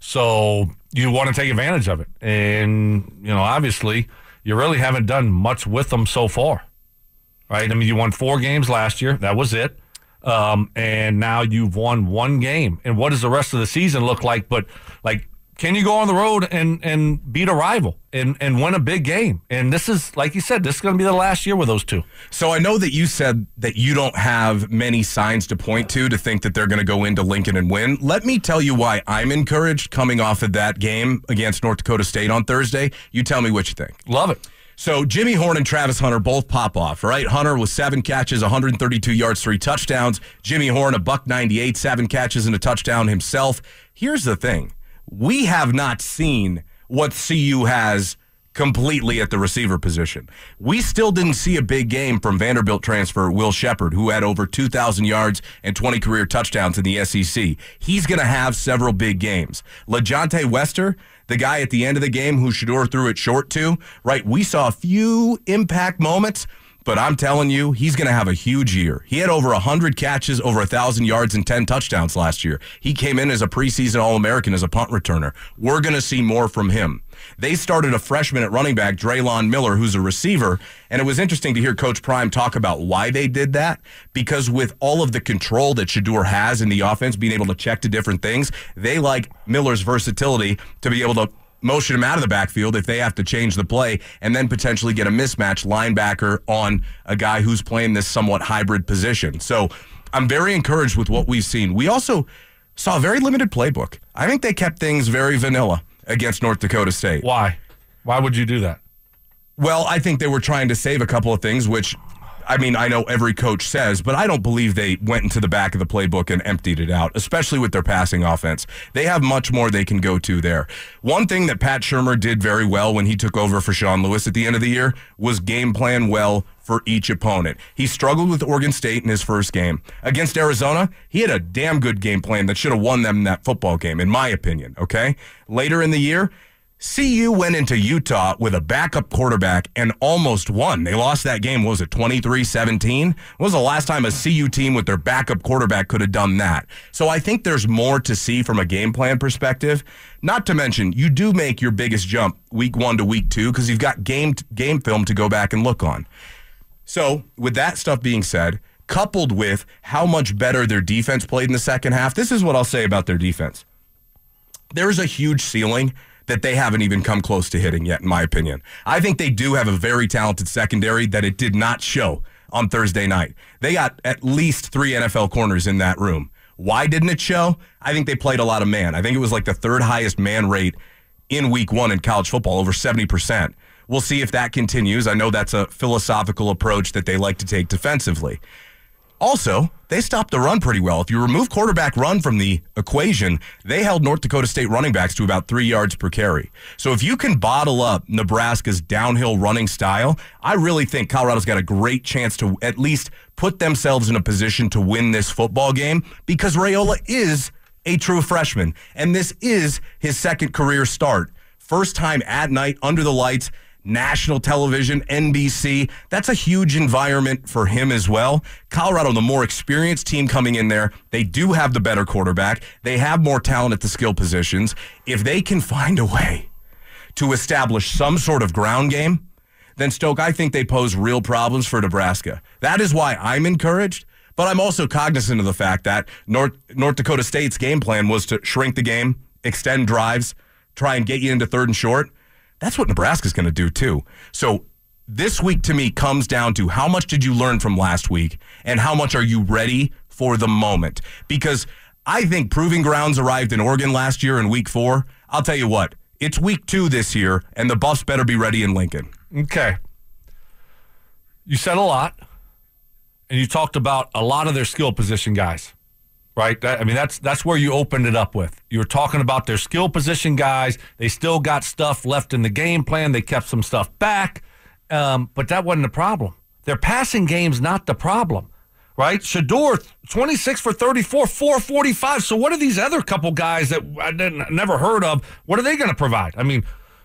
So you want to take advantage of it. And, you know, obviously, you really haven't done much with them so far, right? I mean, you won four games last year. That was it. Um, and now you've won one game. And what does the rest of the season look like? But, like, can you go on the road and, and beat a rival and, and win a big game? And this is, like you said, this is going to be the last year with those two. So I know that you said that you don't have many signs to point to to think that they're going to go into Lincoln and win. Let me tell you why I'm encouraged coming off of that game against North Dakota State on Thursday. You tell me what you think. Love it. So Jimmy Horn and Travis Hunter both pop off, right? Hunter with seven catches, one hundred thirty-two yards, three touchdowns. Jimmy Horn, a buck ninety-eight, seven catches and a touchdown himself. Here's the thing. We have not seen what C U has completely at the receiver position. We still didn't see a big game from Vanderbilt transfer Will Shepard, who had over two thousand yards and twenty career touchdowns in the S E C. He's going to have several big games. LaJohntay Wester, the guy at the end of the game who Shedeur threw it short to, right? We saw a few impact moments, but I'm telling you, he's going to have a huge year. He had over one hundred catches, over one thousand yards, and ten touchdowns last year. He came in as a preseason All-American as a punt returner. We're going to see more from him. They started a freshman at running back, Draylon Miller, who's a receiver, and it was interesting to hear Coach Prime talk about why they did that, because with all of the control that Shedeur has in the offense, being able to check to different things, they like Miller's versatility to be able to motion him out of the backfield if they have to change the play and then potentially get a mismatch linebacker on a guy who's playing this somewhat hybrid position. So I'm very encouraged with what we've seen. We also saw a very limited playbook. I think they kept things very vanilla against North Dakota State. Why? Why would you do that? Well, I think they were trying to save a couple of things, which, I mean, I know every coach says, but I don't believe they went into the back of the playbook and emptied it out, especially with their passing offense. They have much more they can go to there. One thing that Pat Shurmur did very well when he took over for Sean Lewis at the end of the year was game plan well for each opponent. He struggled with Oregon State in his first game. Against Arizona, he had a damn good game plan that should have won them that football game, in my opinion, okay? Later in the year, C U went into Utah with a backup quarterback and almost won. They lost that game, what was it, twenty-three seventeen? When was the last time a C U team with their backup quarterback could have done that? So I think there's more to see from a game plan perspective. Not to mention, you do make your biggest jump week one to week two because you've got game game film to go back and look on. So with that stuff being said, coupled with how much better their defense played in the second half, this is what I'll say about their defense. There's a huge ceiling that they haven't even come close to hitting yet, in my opinion. I think they do have a very talented secondary that it did not show on Thursday night. They got at least three N F L corners in that room. Why didn't it show? I think they played a lot of man. I think it was like the third highest man rate in week one in college football, over seventy percent. We'll see if that continues. I know that's a philosophical approach that they like to take defensively. Also, they stopped the run pretty well. If you remove quarterback run from the equation, they held North Dakota State running backs to about three yards per carry. So if you can bottle up Nebraska's downhill running style, I really think Colorado's got a great chance to at least put themselves in a position to win this football game because Raiola is a true freshman, and this is his second career start. First time at night, under the lights, national television, N B C. That's a huge environment for him as well. Colorado, the more experienced team coming in there, they do have the better quarterback. They have more talent at the skill positions. If they can find a way to establish some sort of ground game, then Stoke, I think they pose real problems for Nebraska. That is why I'm encouraged, but I'm also cognizant of the fact that North, North Dakota State's game plan was to shrink the game, extend drives, try and get you into third and short. That's what Nebraska's going to do, too. So this week, to me, comes down to how much did you learn from last week and how much are you ready for the moment? Because I think proving grounds arrived in Oregon last year in week four. I'll tell you what, it's week two this year, and the Buffs better be ready in Lincoln. Okay. You said a lot, and you talked about a lot of their skill position guys. Right? That, I mean, that's that's where you opened it up with. You were talking about their skill position guys. They still got stuff left in the game plan. They kept some stuff back, um, but that wasn't the problem. Their passing game's not the problem, right? Shedeur, twenty-six for thirty-four, four forty-five. So what are these other couple guys that I didn't, never heard of, what are they going to provide? I mean,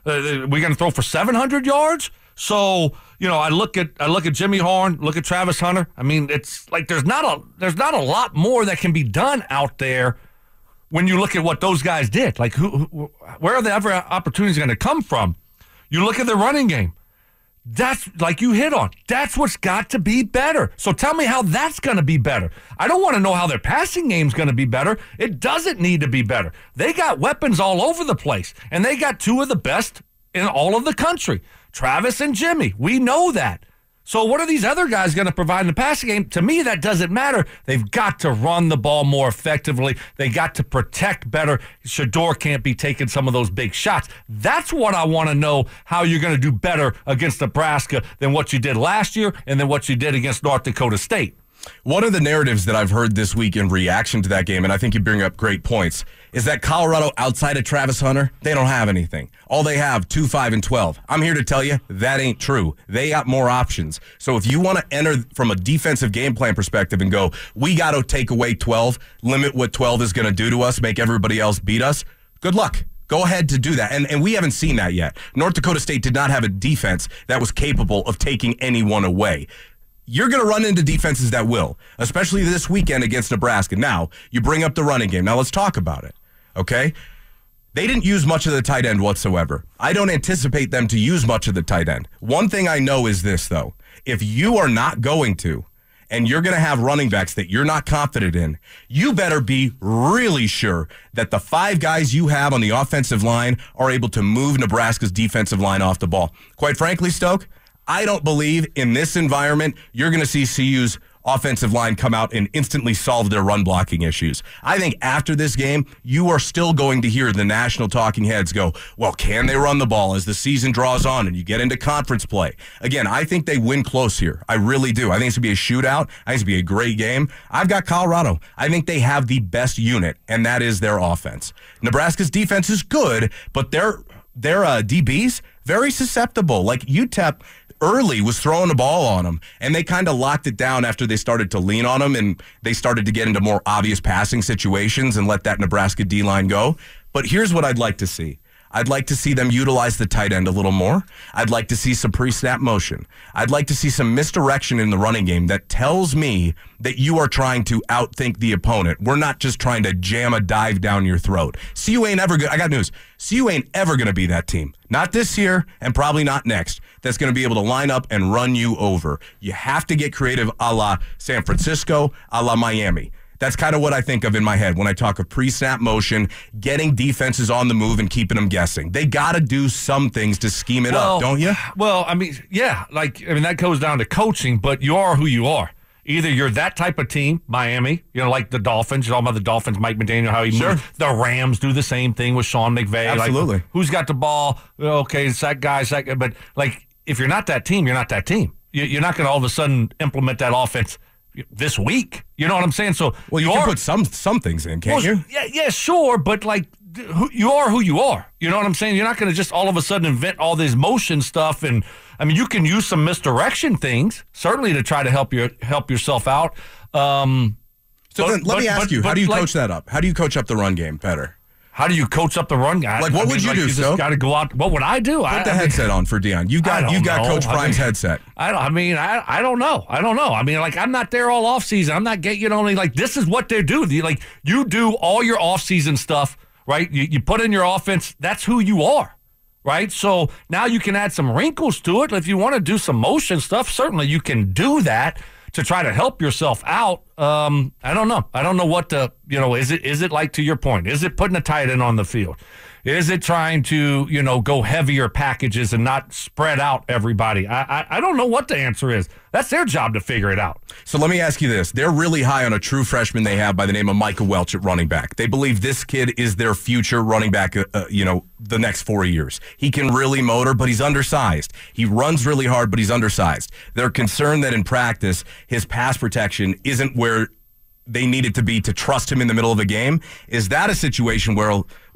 Uh, we're going to throw for seven hundred yards? So, you know, I look at I look at Jimmy Horn, look at Travis Hunter. I mean, it's like there's not a there's not a lot more that can be done out there when you look at what those guys did. Like, who, who where are the other opportunities going to come from? You look at the running game. That's like you hit on. That's what's got to be better. So tell me how that's going to be better. I don't want to know how their passing game's going to be better. It doesn't need to be better. They got weapons all over the place, and they got two of the best in all of the country. Travis and Jimmy, we know that. So what are these other guys going to provide in the passing game? To me, that doesn't matter. They've got to run the ball more effectively. They got to protect better. Shador can't be taking some of those big shots. That's what I want to know, how you're going to do better against Nebraska than what you did last year and then what you did against North Dakota State. One of the narratives that I've heard this week in reaction to that game, and I think you bring up great points, is that Colorado, outside of Travis Hunter, they don't have anything. All they have, two, five, and twelve. I'm here to tell you, that ain't true. They got more options. So if you want to enter from a defensive game plan perspective and go, we got to take away twelve, limit what twelve is going to do to us, make everybody else beat us, good luck. Go ahead to do that. And and we haven't seen that yet. North Dakota State did not have a defense that was capable of taking anyone away. You're going to run into defenses that will, especially this weekend against Nebraska. Now, you bring up the running game. Now, let's talk about it, okay? They didn't use much of the tight end whatsoever. I don't anticipate them to use much of the tight end. One thing I know is this, though. If you are not going to, and you're going to have running backs that you're not confident in, you better be really sure that the five guys you have on the offensive line are able to move Nebraska's defensive line off the ball. Quite frankly, Stoke, I don't believe in this environment you're going to see C U's offensive line come out and instantly solve their run blocking issues. I think after this game, you are still going to hear the national talking heads go, well, can they run the ball as the season draws on and you get into conference play? Again, I think they win close here. I really do. I think it's going to be a shootout. I think it's going to be a great game. I've got Colorado. I think they have the best unit, and that is their offense. Nebraska's defense is good, but their, their uh, D Bs, very susceptible. Like U T E P early was throwing the ball on them, and they kind of locked it down after they started to lean on them, and they started to get into more obvious passing situations and let that Nebraska D-line go. But here's what I'd like to see. I'd like to see them utilize the tight end a little more. I'd like to see some pre-snap motion. I'd like to see some misdirection in the running game that tells me that you are trying to outthink the opponent. We're not just trying to jam a dive down your throat. C U ain't ever good. I got news. C U ain't ever going to be that team. Not this year and probably not next. That's going to be able to line up and run you over. You have to get creative a la San Francisco, a la Miami. That's kind of what I think of in my head when I talk of pre-snap motion, getting defenses on the move and keeping them guessing. They got to do some things to scheme it well, up, don't you? Well, I mean, yeah, like I mean that goes down to coaching, but you are who you are. Either you're that type of team, Miami, you know, like the Dolphins. You're talking about the Dolphins, Mike McDaniel, how he sure. moves. The Rams do the same thing with Sean McVay. Absolutely. Like, who's got the ball? Okay, it's that guy. It's that guy. But, like, if you're not that team, you're not that team. You're not going to all of a sudden implement that offense this week. You know what I'm saying? So well, you, you can are, put some some things in, can't well, you? Yeah, yeah, sure, but like you are who you are. You know what I'm saying? You're not going to just all of a sudden invent all this motion stuff. And I mean, you can use some misdirection things certainly to try to help your help yourself out. Um, so but, then let but, me ask but, you: How do you like, coach that up? How do you coach up the run game better? How do you coach up the run guy? Like, what I mean, would you like do, you just got to go out. What would I do? Put I, the I headset mean, on for Dion. You got you got know. Coach Prime's I mean, headset. I don't. I mean, I I don't know. I don't know. I mean, like I'm not there all off season. I'm not getting you know like this is what they do. Like you do all your off season stuff, right? You you put in your offense. That's who you are, right? So now you can add some wrinkles to it. If you want to do some motion stuff, certainly you can do that to try to help yourself out. Um, I don't know. I don't know what to, you know, is it is it like to your point? Is it putting a tight end on the field? Is it trying to, you know, go heavier packages and not spread out everybody? I, I I don't know what the answer is. That's their job to figure it out. So let me ask you this. They're really high on a true freshman they have by the name of Micah Welch at running back. They believe this kid is their future running back, uh, uh, you know, the next four years. He can really motor, but he's undersized. He runs really hard, but he's undersized. They're concerned that in practice, his pass protection isn't where they needed to be to trust him in the middle of a game. Is that a situation where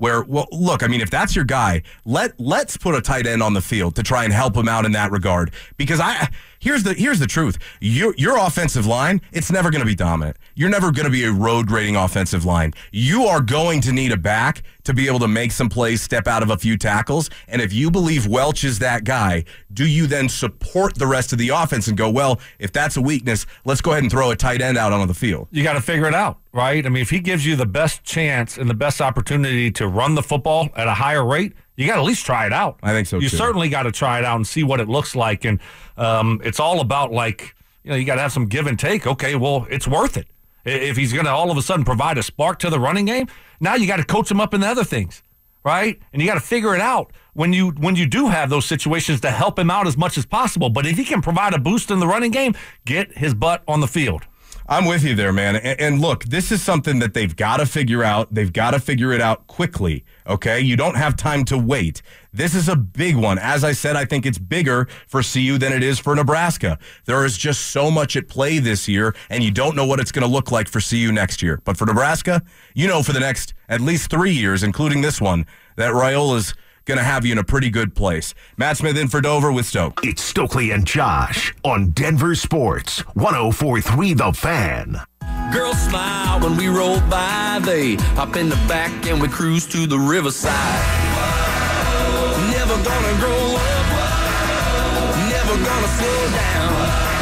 where, well, look, I mean, if that's your guy, let, let's put a tight end on the field to try and help him out in that regard. Because I here's the here's the truth. Your, your offensive line, it's never going to be dominant. You're never going to be a road grading offensive line. You are going to need a back to be able to make some plays, step out of a few tackles. And if you believe Welch is that guy, do you then support the rest of the offense and go, well, if that's a weakness, let's go ahead and throw a tight end out onto the field? You got to figure it out, right? I mean, if he gives you the best chance and the best opportunity to run the football at a higher rate, you got to at least try it out. I think so, you too. You certainly got to try it out and see what it looks like. And um, it's all about, like, you know, you got to have some give and take. Okay, well, it's worth it. If he's going to all of a sudden provide a spark to the running game, now you got to coach him up in the other things, right? And you got to figure it out when you when you do have those situations to help him out as much as possible. But if he can provide a boost in the running game, get his butt on the field. I'm with you there, man. And, and look, this is something that they've got to figure out. They've got to figure it out quickly, okay? You don't have time to wait. This is a big one. As I said, I think it's bigger for C U than it is for Nebraska. There is just so much at play this year, and you don't know what it's going to look like for C U next year. But for Nebraska, you know for the next at least three years, including this one, that Raiola's going to have you in a pretty good place. Matt Smith in for Dover with Stoke. It's Stokley and Josh on Denver Sports, one oh four point three The Fan. Girls smile when we roll by. They hop in the back and we cruise to the riverside. Whoa, never gonna grow up. Never gonna slow down.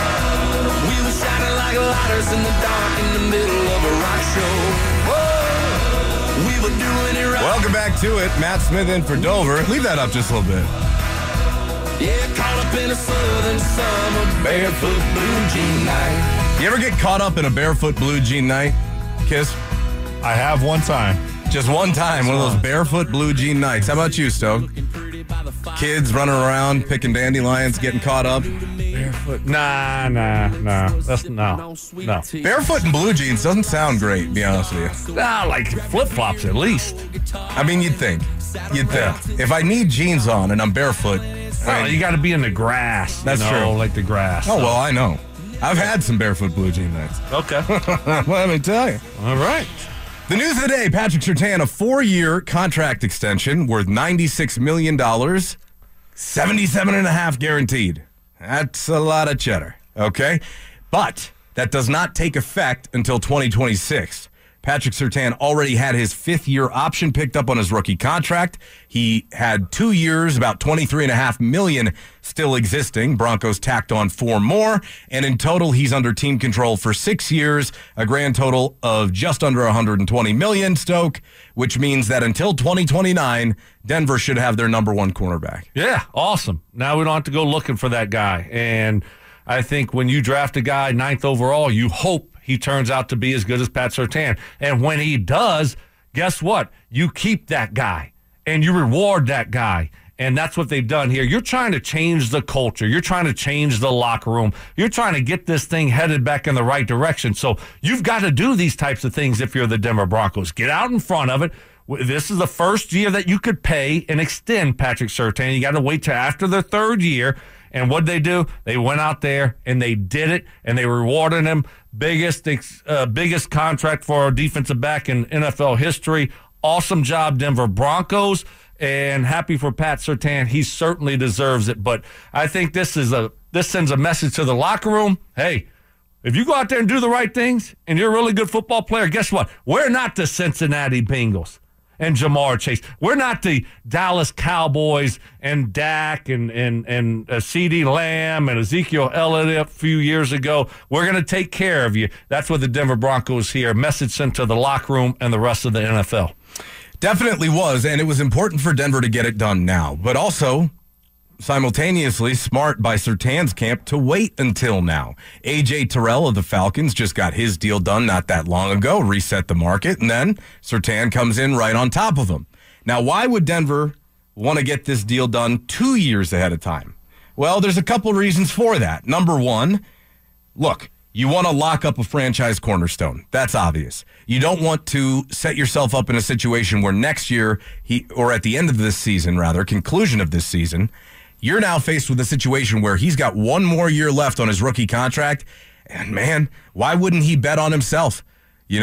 We were shining like lighters in the dark in the middle of a rock show. Whoa, we were doing it right. Welcome back to it. Matt Smith in for Dover. Leave that up just a little bit. Yeah, caught up in a southern summer barefoot blue jean night. You ever get caught up in a barefoot blue jean night, Kiss? I have one time. Just one time, one of those barefoot blue jean nights. How about you, Stoke? Kids running around, picking dandelions, getting caught up. Barefoot? Nah, nah, nah. That's no, no. Barefoot and blue jeans doesn't sound great, to be honest with you. Nah, like flip-flops at least. I mean, you'd think. You'd think. Yeah. If I need jeans on and I'm barefoot, oh, I mean, you got to be in the grass. That's you know, true. Like the grass. Oh, well, I know. I've had some barefoot blue jean nights. Okay. Well, let me tell you. All right. The news of the day, Patrick Surtain, a four-year contract extension worth ninety-six million dollars, seventy-seven and a half guaranteed. That's a lot of cheddar, okay? But that does not take effect until twenty twenty-six. Patrick Surtain already had his fifth-year option picked up on his rookie contract. He had two years, about twenty-three and a half million dollars still existing. Broncos tacked on four more, and in total, he's under team control for six years, a grand total of just under one hundred twenty million dollars, Stoke, which means that until twenty twenty-nine, Denver should have their number one cornerback. Yeah, awesome. Now we don't have to go looking for that guy. And I think when you draft a guy ninth overall, you hope he turns out to be as good as Pat Surtain. And when he does, guess what? You keep that guy and you reward that guy. And that's what they've done here. You're trying to change the culture. You're trying to change the locker room. You're trying to get this thing headed back in the right direction. So you've got to do these types of things if you're the Denver Broncos. Get out in front of it. This is the first year that you could pay and extend Patrick Surtain. You got to wait till after the third year. And what they do? They went out there and they did it, and they rewarded him. Biggest uh, biggest contract for a defensive back in N F L history. Awesome job, Denver Broncos, and happy for Pat Surtain. He certainly deserves it. But I think this is a this sends a message to the locker room. Hey, if you go out there and do the right things, and you're a really good football player, guess what? We're not the Cincinnati Bengals and Jamar Chase. We're not the Dallas Cowboys and Dak and and and uh, CeeDee Lamb and Ezekiel Elliott a few years ago. We're going to take care of you. That's what the Denver Broncos here. Message sent to the locker room and the rest of the N F L. Definitely was, and it was important for Denver to get it done now. But also, simultaneously, smart by Surtain's camp to wait until now. A J Terrell of the Falcons just got his deal done not that long ago, reset the market, and then Surtain comes in right on top of him. Now, why would Denver want to get this deal done two years ahead of time? Well, there's a couple reasons for that. Number one, look, you want to lock up a franchise cornerstone. That's obvious. You don't want to set yourself up in a situation where next year, he or at the end of this season, rather, conclusion of this season, you're now faced with a situation where he's got one more year left on his rookie contract. And, man, why wouldn't he bet on himself? You know,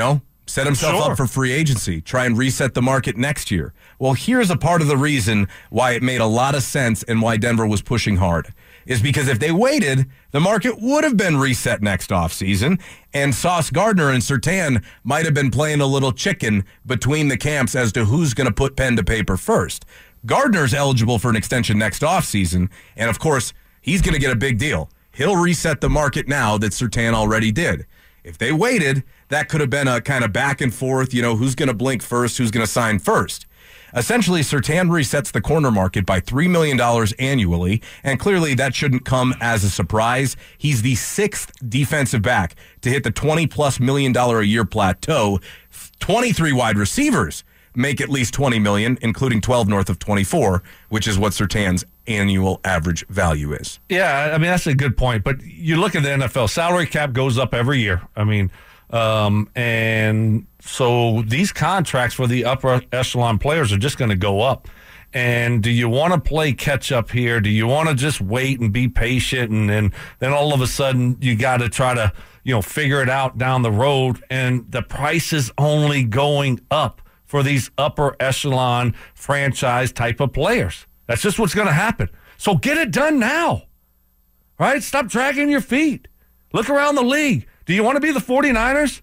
set himself Sure. up for free agency, try and reset the market next year. Well, here's a part of the reason why it made a lot of sense and why Denver was pushing hard. Is because if they waited, the market would have been reset next offseason, and Sauce Gardner and Surtain might have been playing a little chicken between the camps as to who's going to put pen to paper first. Gardner's eligible for an extension next offseason, and of course, he's going to get a big deal. He'll reset the market now that Surtain already did. If they waited, that could have been a kind of back and forth, you know, who's going to blink first, who's going to sign first. Essentially, Surtain resets the corner market by three million dollars annually, and clearly that shouldn't come as a surprise. He's the sixth defensive back to hit the twenty-plus million dollar a year plateau. twenty-three wide receivers make at least twenty million dollars, including twelve north of twenty-four, which is what Surtain's annual average value is. Yeah, I mean, that's a good point. But you look at the N F L, salary cap goes up every year. I mean, um, and so these contracts for the upper echelon players are just going to go up. And do you want to play catch up here? Do you want to just wait and be patient? And then, then all of a sudden you got to try to, you know, figure it out down the road. And the price is only going up for these upper echelon franchise type of players. That's just what's going to happen. So get it done now, right? Stop dragging your feet. Look around the league. Do you want to be the 49ers?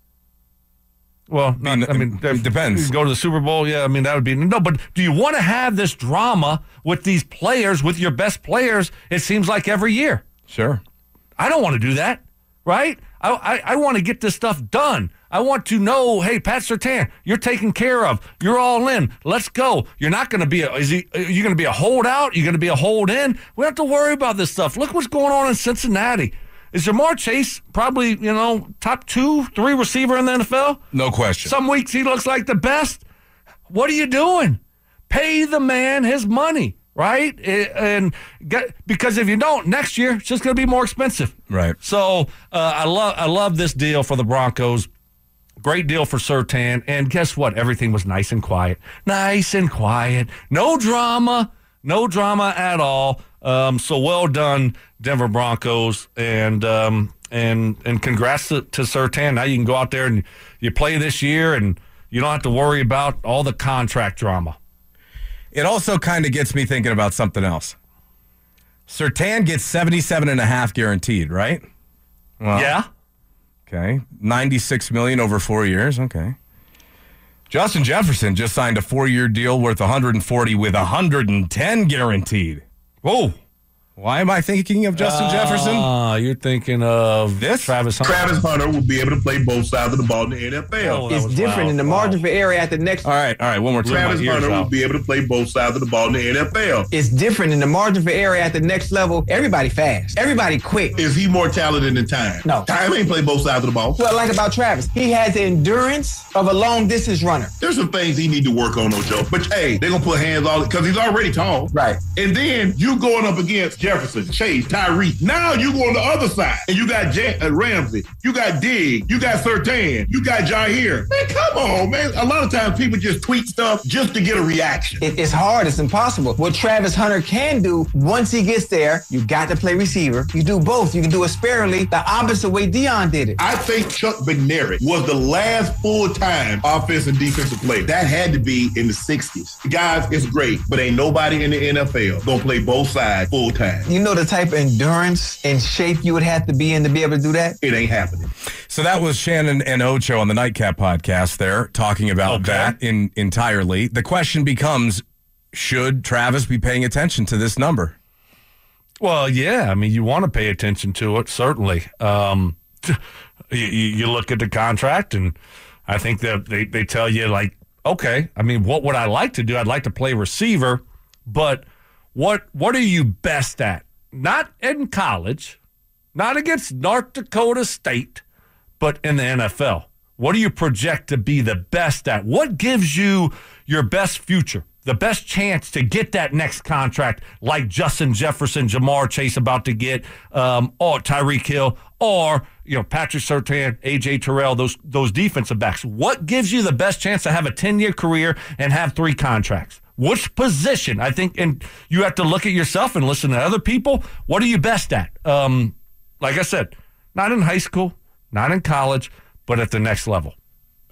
Well, not, I mean, it depends. Go to the Super Bowl, yeah, I mean, that would be, no, but do you want to have this drama with these players, with your best players, it seems like every year? Sure. I don't want to do that, right? I, I, I want to get this stuff done. I want to know, hey, Pat Surtain, you're taken care of. You're all in. Let's go. You're not going to be a, is he, you're going to be a holdout? You're going to be a hold in? We don't have to worry about this stuff. Look what's going on in Cincinnati. Is Jamar Chase probably, you know, top two, three receiver in the N F L? No question. Some weeks he looks like the best. What are you doing? Pay the man his money, right? And get, because if you don't, next year it's just going to be more expensive. Right. So uh, I love I love this deal for the Broncos. Great deal for Surtain. And guess what? Everything was nice and quiet. Nice and quiet. No drama. No drama at all. Um, so well done, Denver Broncos, and um, and and congrats to, to Surtain. Now you can go out there and you play this year, and you don't have to worry about all the contract drama. It also kind of gets me thinking about something else. Surtain gets seventy-seven and a half guaranteed, right? Well, yeah. Okay, ninety-six million over four years. Okay. Justin Jefferson just signed a four-year deal worth one hundred forty with one hundred ten guaranteed. Whoa. Why am I thinking of Justin uh, Jefferson? Ah, you're thinking of this? Travis Hunter. Travis Hunter will be able to play both sides of the ball in the N F L. Oh, It's different loud. in the margin for error at the next. All right, all right, one more time. Travis my ears Hunter will out. be able to play both sides of the ball in the N F L. It's different in the margin for error at the next level. Everybody fast. Everybody quick. Is he more talented than Time? No. Time ain't play both sides of the ball. What I like about Travis, he has the endurance of a long distance runner. There's some things he need to work on, though, Joe. But hey, they're gonna put hands on it because he's already tall. Right. And then you going up against Jefferson, Chase, Tyree. Now you go on the other side, and you got J- uh, Ramsey, you got Diggs, you got Surtain, you got Jair. Man, come on, man. A lot of times people just tweet stuff just to get a reaction. It, it's hard. It's impossible. What Travis Hunter can do once he gets there, you got to play receiver. You do both. You can do it sparingly, the opposite way Dion did it. I think Chuck McNary was the last full-time offensive and defensive player. That had to be in the sixties. Guys, it's great, but ain't nobody in the N F L gonna play both sides full-time. You know the type of endurance and shape you would have to be in to be able to do that? It ain't happening. So that was Shannon and Ocho on the Nightcap podcast there talking about Okay. that in entirely. The question becomes, should Travis be paying attention to this number? Well, yeah. I mean, you want to pay attention to it, certainly. Um, you, you look at the contract, and I think that they, they tell you, like, okay, I mean, what would I like to do? I'd like to play receiver, but what what are you best at? Not in college, not against North Dakota State, but in the N F L. What do you project to be the best at? What gives you your best future, the best chance to get that next contract like Justin Jefferson, Jamar Chase about to get, um, or Tyreek Hill, or you know Patrick Surtain, A J Terrell, those those defensive backs? What gives you the best chance to have a ten-year career and have three contracts? Which position? I think, and you have to look at yourself and listen to other people. What are you best at? Um, like I said, not in high school, not in college, but at the next level.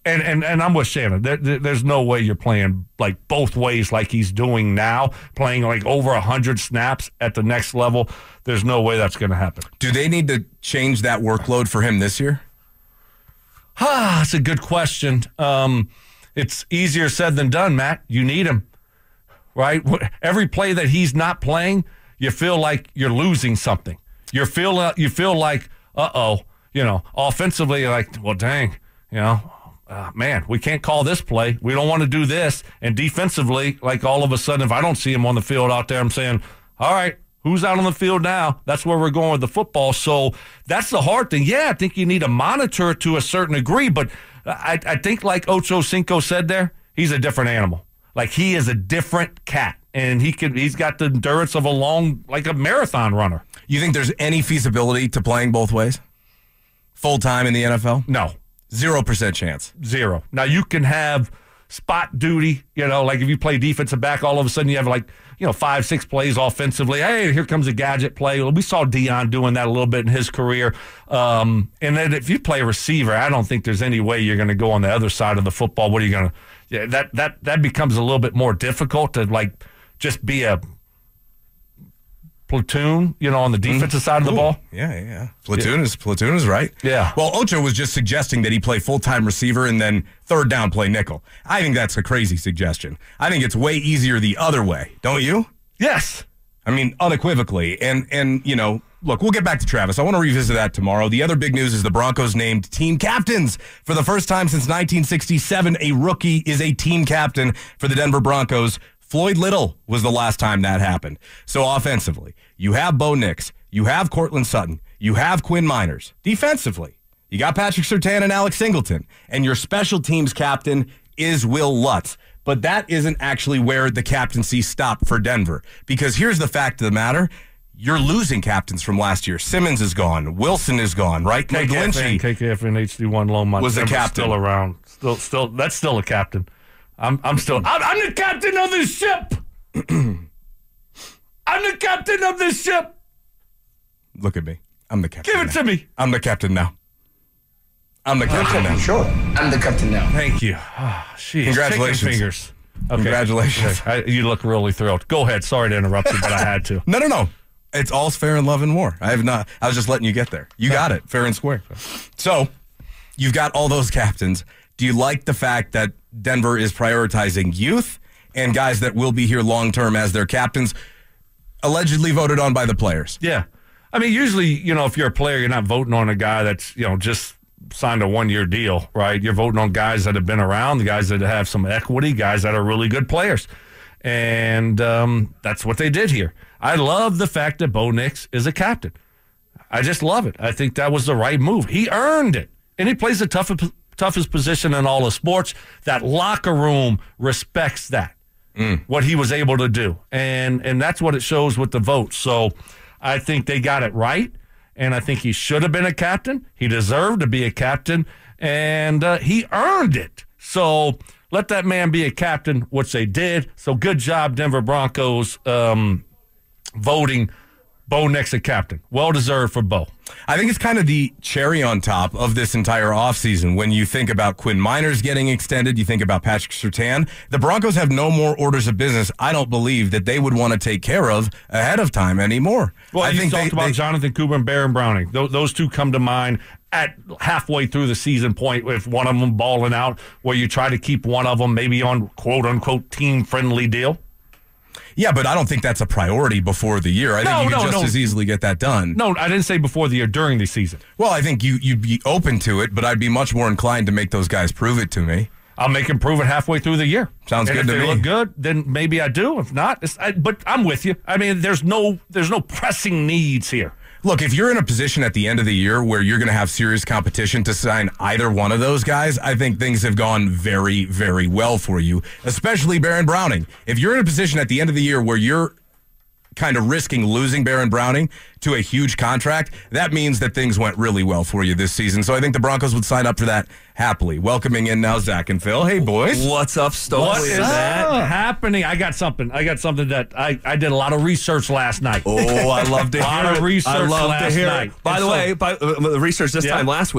And, and and I'm with Shannon. There, there, there's no way you're playing like both ways like he's doing now, playing like over one hundred snaps at the next level. There's no way that's going to happen. Do they need to change that workload for him this year? Ah, that's a good question. Um, it's easier said than done, Matt. You need him, right? Every play that he's not playing, you feel like you're losing something. You feel uh, you feel like, uh-oh, you know, offensively, like, well, dang, you know, Uh, man, we can't call this play. We don't want to do this. And defensively, like all of a sudden, if I don't see him on the field out there, I'm saying, all right, who's out on the field now? That's where we're going with the football. So that's the hard thing. Yeah, I think you need to monitor it to a certain degree, but I, I think like Ocho Cinco said there, he's a different animal. Like he is a different cat, and he can, he's got the endurance of a long, like a marathon runner. You think there's any feasibility to playing both ways? Full-time in the N F L? No. Zero percent chance. Zero. Now, you can have spot duty, you know, like if you play defensive back, all of a sudden you have like, you know, five, six plays offensively. Hey, here comes a gadget play. We saw Deion doing that a little bit in his career. Um, and then if you play receiver, I don't think there's any way you're going to go on the other side of the football. What are you going to yeah, – that, that, that becomes a little bit more difficult to, like, just be a – platoon, you know, on the defensive mm. side of the Ooh. ball. Yeah, yeah. Platoon yeah. is platoon is right. Yeah. Well, Ocho was just suggesting that he play full-time receiver and then third down play nickel. I think that's a crazy suggestion. I think it's way easier the other way. Don't you? Yes. I mean, unequivocally. And, and you know, look, we'll get back to Travis. I want to revisit that tomorrow. The other big news is the Broncos named team captains. For the first time since nineteen sixty-seven, a rookie is a team captain for the Denver Broncos. Floyd Little was the last time that happened. So offensively, you have Bo Nix, you have Cortland Sutton, you have Quinn Miners. Defensively, you got Patrick Surtain and Alex Singleton, and your special teams captain is Will Lutz. But that isn't actually where the captaincy stopped for Denver, because here's the fact of the matter. You're losing captains from last year. Simmons is gone. Wilson is gone, right? K K F N, K K F N H D one Lomont was the captain. Still around. Still, still, that's still a captain. I'm I'm still I'm, I'm the captain of this ship. I'm the captain of this ship. Look at me. I'm the captain. Give it now. to me. I'm the captain now. I'm the captain now. Sure. I'm the captain now. Thank you. Oh, geez. Congratulations. Chicken fingers. Okay. Congratulations. Okay. I, you look really thrilled. Go ahead. Sorry to interrupt you, but I had to. No, no, no. It's all's fair in love and war. I have not. I was just letting you get there. You got it. Fair and square. So you've got all those captains. Do you like the fact that Denver is prioritizing youth and guys that will be here long-term as their captains, allegedly voted on by the players? Yeah. I mean, usually, you know, if you're a player, you're not voting on a guy that's, you know, just signed a one-year deal, right? You're voting on guys that have been around, the guys that have some equity, guys that are really good players. And um, that's what they did here. I love the fact that Bo Nix is a captain. I just love it. I think that was the right move. He earned it. And he plays the toughest toughest position in all of sports. That locker room respects that, mm. what he was able to do. And and that's what it shows with the vote. So I think they got it right, and I think he should have been a captain. He deserved to be a captain, and uh, he earned it. So let that man be a captain, which they did. So good job, Denver Broncos, um, voting Bo Nix a captain. Well-deserved for Bo. I think it's kind of the cherry on top of this entire offseason. When you think about Quinn Miners getting extended, you think about Patrick Surtain. The Broncos have no more orders of business, I don't believe, that they would want to take care of ahead of time anymore. Well, I you think talked they, about they, Jonathan Cooper and Baron Browning. Those, those two come to mind at halfway through the season point, if one of them balling out, where you try to keep one of them maybe on quote-unquote team-friendly deal. Yeah, but I don't think that's a priority before the year. I no, think you can no, just no. as easily get that done. No, I didn't say before the year, during the season. Well, I think you, you'd be open to it, but I'd be much more inclined to make those guys prove it to me. I'll make them prove it halfway through the year. Sounds and good to me. me. If they look good, then maybe I do. If not, it's, I, but I'm with you. I mean, there's no there's no pressing needs here. Look, if you're in a position at the end of the year where you're going to have serious competition to sign either one of those guys, I think things have gone very, very well for you, especially Baron Browning. If you're in a position at the end of the year where you're kind of risking losing Baron Browning to a huge contract, that means that things went really well for you this season. So I think the Broncos would sign up for that happily. Welcoming in now Zach and Phil. Hey, boys. What's up, Stokley? What is that happening? I got something. I got something that I, I did a lot of research last night. Oh, I love to hear it. A lot of research I love last to hear night. it. By and the so, way, by, uh, the research this yeah. time last week,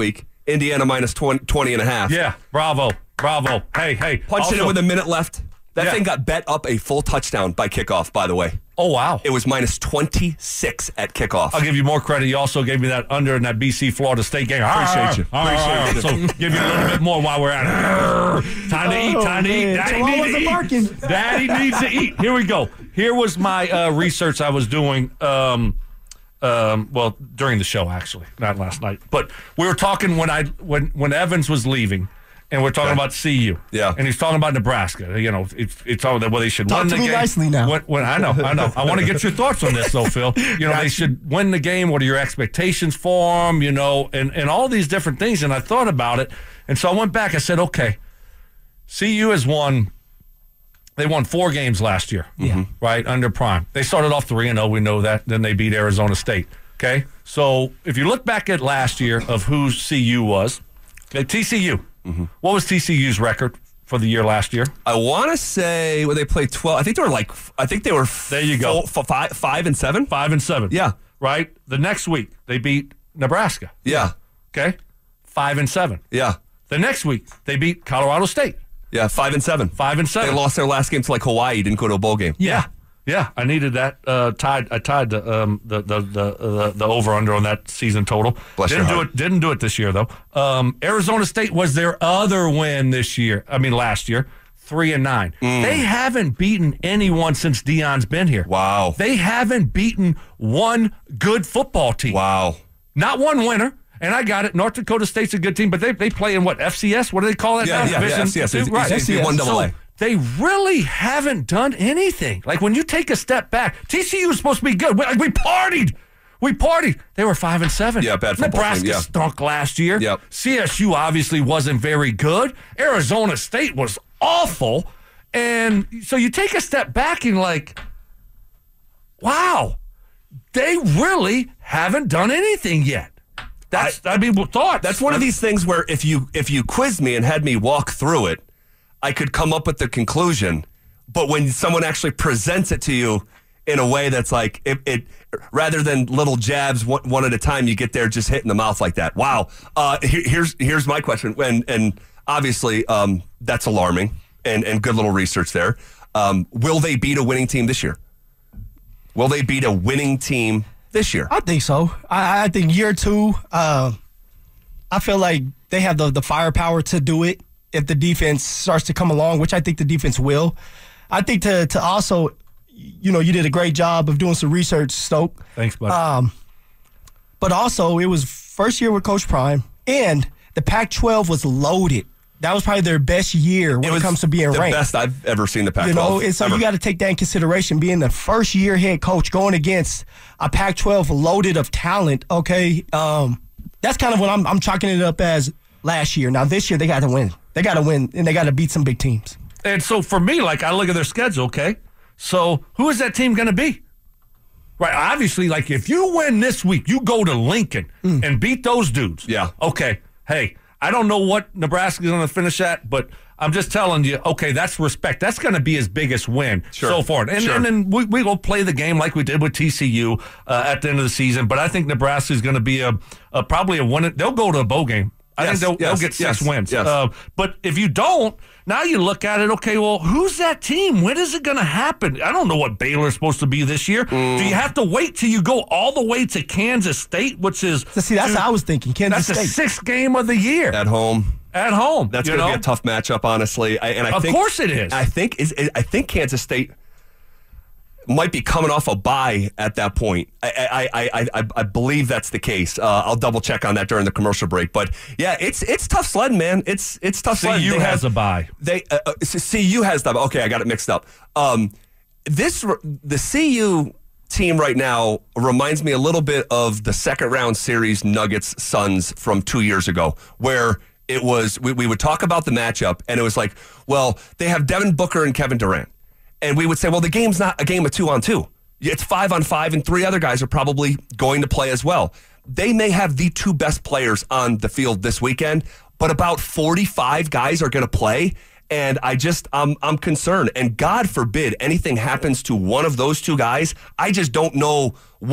Indiana minus twenty and a half. Yeah, bravo, bravo. Hey, hey. Punched it in with a minute left. That Yeah. thing got bet up a full touchdown by kickoff, by the way. Oh, wow. It was minus twenty-six at kickoff. I'll give you more credit. You also gave me that under in that B C Florida State game. Appreciate you. Appreciate you. So give you a little bit more while we're at it. Time to eat. Time to eat. Daddy needs to eat. Daddy needs to eat. Here we go. Here was my uh, research I was doing. Um, um, well, during the show, actually, not last night. But we were talking when I when when Evans was leaving. And we're talking okay. about C U. Yeah. And he's talking about Nebraska. You know, it's it's all that well they should Talk win to the me game. nicely now. When, when, I know, I know. I want to get your thoughts on this though, Phil. You know, Got they you. should win the game. What are your expectations for them? You know, and, and all these different things. And I thought about it. And so I went back. I said, okay, C U has won. They won four games last year. Yeah. Right, under Prime. They started off three and oh. We know that. Then they beat Arizona State. Okay? So if you look back at last year of who C U was, okay, T C U. Mm-hmm. What was T C U's record for the year last year? I want to say well, they played twelve. I think they were like. I think they were. There you go. Four, five, five and seven. Five and seven. Yeah. Right. The next week they beat Nebraska. Yeah. Okay. Five and seven. Yeah. The next week they beat Colorado State. Yeah. Five and seven. Five and seven. They lost their last game to like Hawaii. Didn't go to a bowl game. Yeah. Yeah, I needed that. Uh, tied, I tied the um, the the the, uh, the over under on that season total. Bless didn't your do heart. it. Didn't do it this year though. Um, Arizona State was their other win this year. I mean last year, three and nine. Mm. They haven't beaten anyone since Deion's been here. Wow. They haven't beaten one good football team. Wow. Not one winner. And I got it. North Dakota State's a good team, but they they play in what F C S? What do they call that Yeah, now? yeah, yeah, F C S. two? It's- Right. it's one double A. So, they really haven't done anything. Like when you take a step back, T C U was supposed to be good. We, like, we partied. We partied. They were five and seven. Yeah, bad football Nebraska team, yeah. stunk last year. Yep. C S U obviously wasn't very good. Arizona State was awful. And so you take a step back and like, wow, they really haven't done anything yet. That's I, I mean, thoughts. That's one of these things where if you if you quizzed me and had me walk through it, I could come up with the conclusion, but when someone actually presents it to you in a way that's like it, it rather than little jabs one, one at a time, you get there just hit in the mouth like that. Wow. Uh, here, here's here's my question, and and obviously um, that's alarming and and good little research there. Um, will they beat a winning team this year? Will they beat a winning team this year? I think so. I, I think year two. Uh, I feel like they have the the firepower to do it. If the defense starts to come along, which I think the defense will. I think to to also, you know, you did a great job of doing some research, Stoke. Thanks, buddy. Um, but also, it was first year with Coach Prime, and the Pac twelve was loaded. That was probably their best year when it, it comes to being the ranked. The best I've ever seen the Pac twelve. You know, and so ever. you got to take that in consideration, being the first year head coach going against a Pac twelve loaded of talent. Okay, um, that's kind of what I'm I'm chalking it up as last year. Now this year they got to win. They got to win, and they got to beat some big teams. And so for me, like, I look at their schedule, okay? So who is that team going to be? Right, obviously, like, if you win this week, you go to Lincoln mm. and beat those dudes. Yeah. Okay, hey, I don't know what Nebraska's going to finish at, but I'm just telling you, okay, that's respect. That's going to be his biggest win sure. so far. And, sure. and then we, we will play the game like we did with T C U uh, at the end of the season. But I think Nebraska is going to be a, a probably a win. They'll go to a bowl game. I yes, think they'll, yes, they'll get six yes, wins. Yes. Uh, but if you don't, now you look at it, okay, well, who's that team? When is it going to happen? I don't know what Baylor's supposed to be this year. Mm. Do you have to wait till you go all the way to Kansas State, which is... So see, that's to, what I was thinking, Kansas that's State. That's the sixth game of the year. At home. At home. That's going to be a tough matchup, honestly. I, and I of think, course it is. I think is I think Kansas State might be coming off a bye at that point. I I I I, I believe that's the case. Uh, I'll double check on that during the commercial break. But yeah, it's it's tough sledding, man. It's it's tough sledding. C U has have, a bye. They uh, uh, C U has the okay. I got it mixed up. Um, this the C U team right now reminds me a little bit of the second round series Nuggets Suns from two years ago, where it was we, we would talk about the matchup and it was like, well, they have Devin Booker and Kevin Durant. And we would say, well, the game's not a game of two on two. It's five on five, and three other guys are probably going to play as well. They may have the two best players on the field this weekend, but about forty-five guys are going to play, and I just, I'm, I'm concerned. And God forbid anything happens to one of those two guys. I just don't know what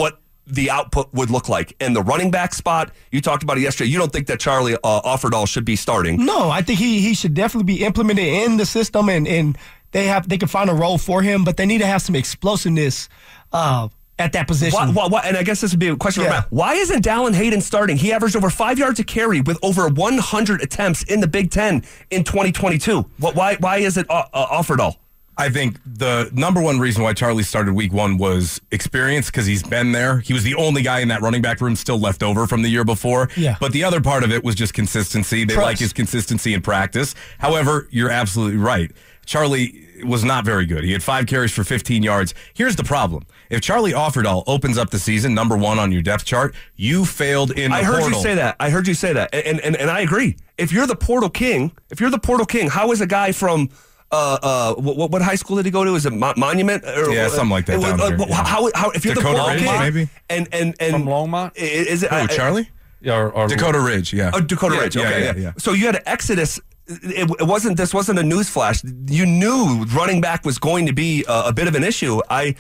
the output would look like. And the running back spot, you talked about it yesterday. You don't think that Charlie uh, Offerdahl should be starting? No, I think he he should definitely be implemented in the system, and, and they have they can find a role for him, but they need to have some explosiveness uh, at that position. Why, why, why, and I guess this would be a question Yeah. for Matt. Why isn't Dallin Hayden starting? He averaged over five yards a carry with over one hundred attempts in the Big Ten in twenty twenty-two. What, why, why is it uh, uh, Offerdahl? I think the number one reason why Charlie started week one was experience, because he's been there. He was the only guy in that running back room still left over from the year before. Yeah. But the other part of it was just consistency. They Trust. like his consistency in practice. However, you're absolutely right. Charlie was not very good. He had five carries for fifteen yards. Here's the problem. If Charlie Offerdahl opens up the season number one on your depth chart, you failed in the I heard portal. you say that. I heard you say that. And, and, and I agree. If you're the portal king, if you're the portal king, how is a guy from Uh, uh, what, what high school did he go to? Is it Mo- Monument? Or, Yeah, something like that uh, down uh, there, yeah. How, how, if you're Dakota the portal Ridge, king, maybe? and and and From Longmont? is it Oh, uh, Charlie? Yeah, or, or Dakota Ridge, yeah. Oh, Dakota Yeah, Ridge. yeah, Okay, yeah, yeah, yeah. So you had an exodus. It, it wasn't. This wasn't a news flash. You knew running back was going to be a, a bit of an issue. I,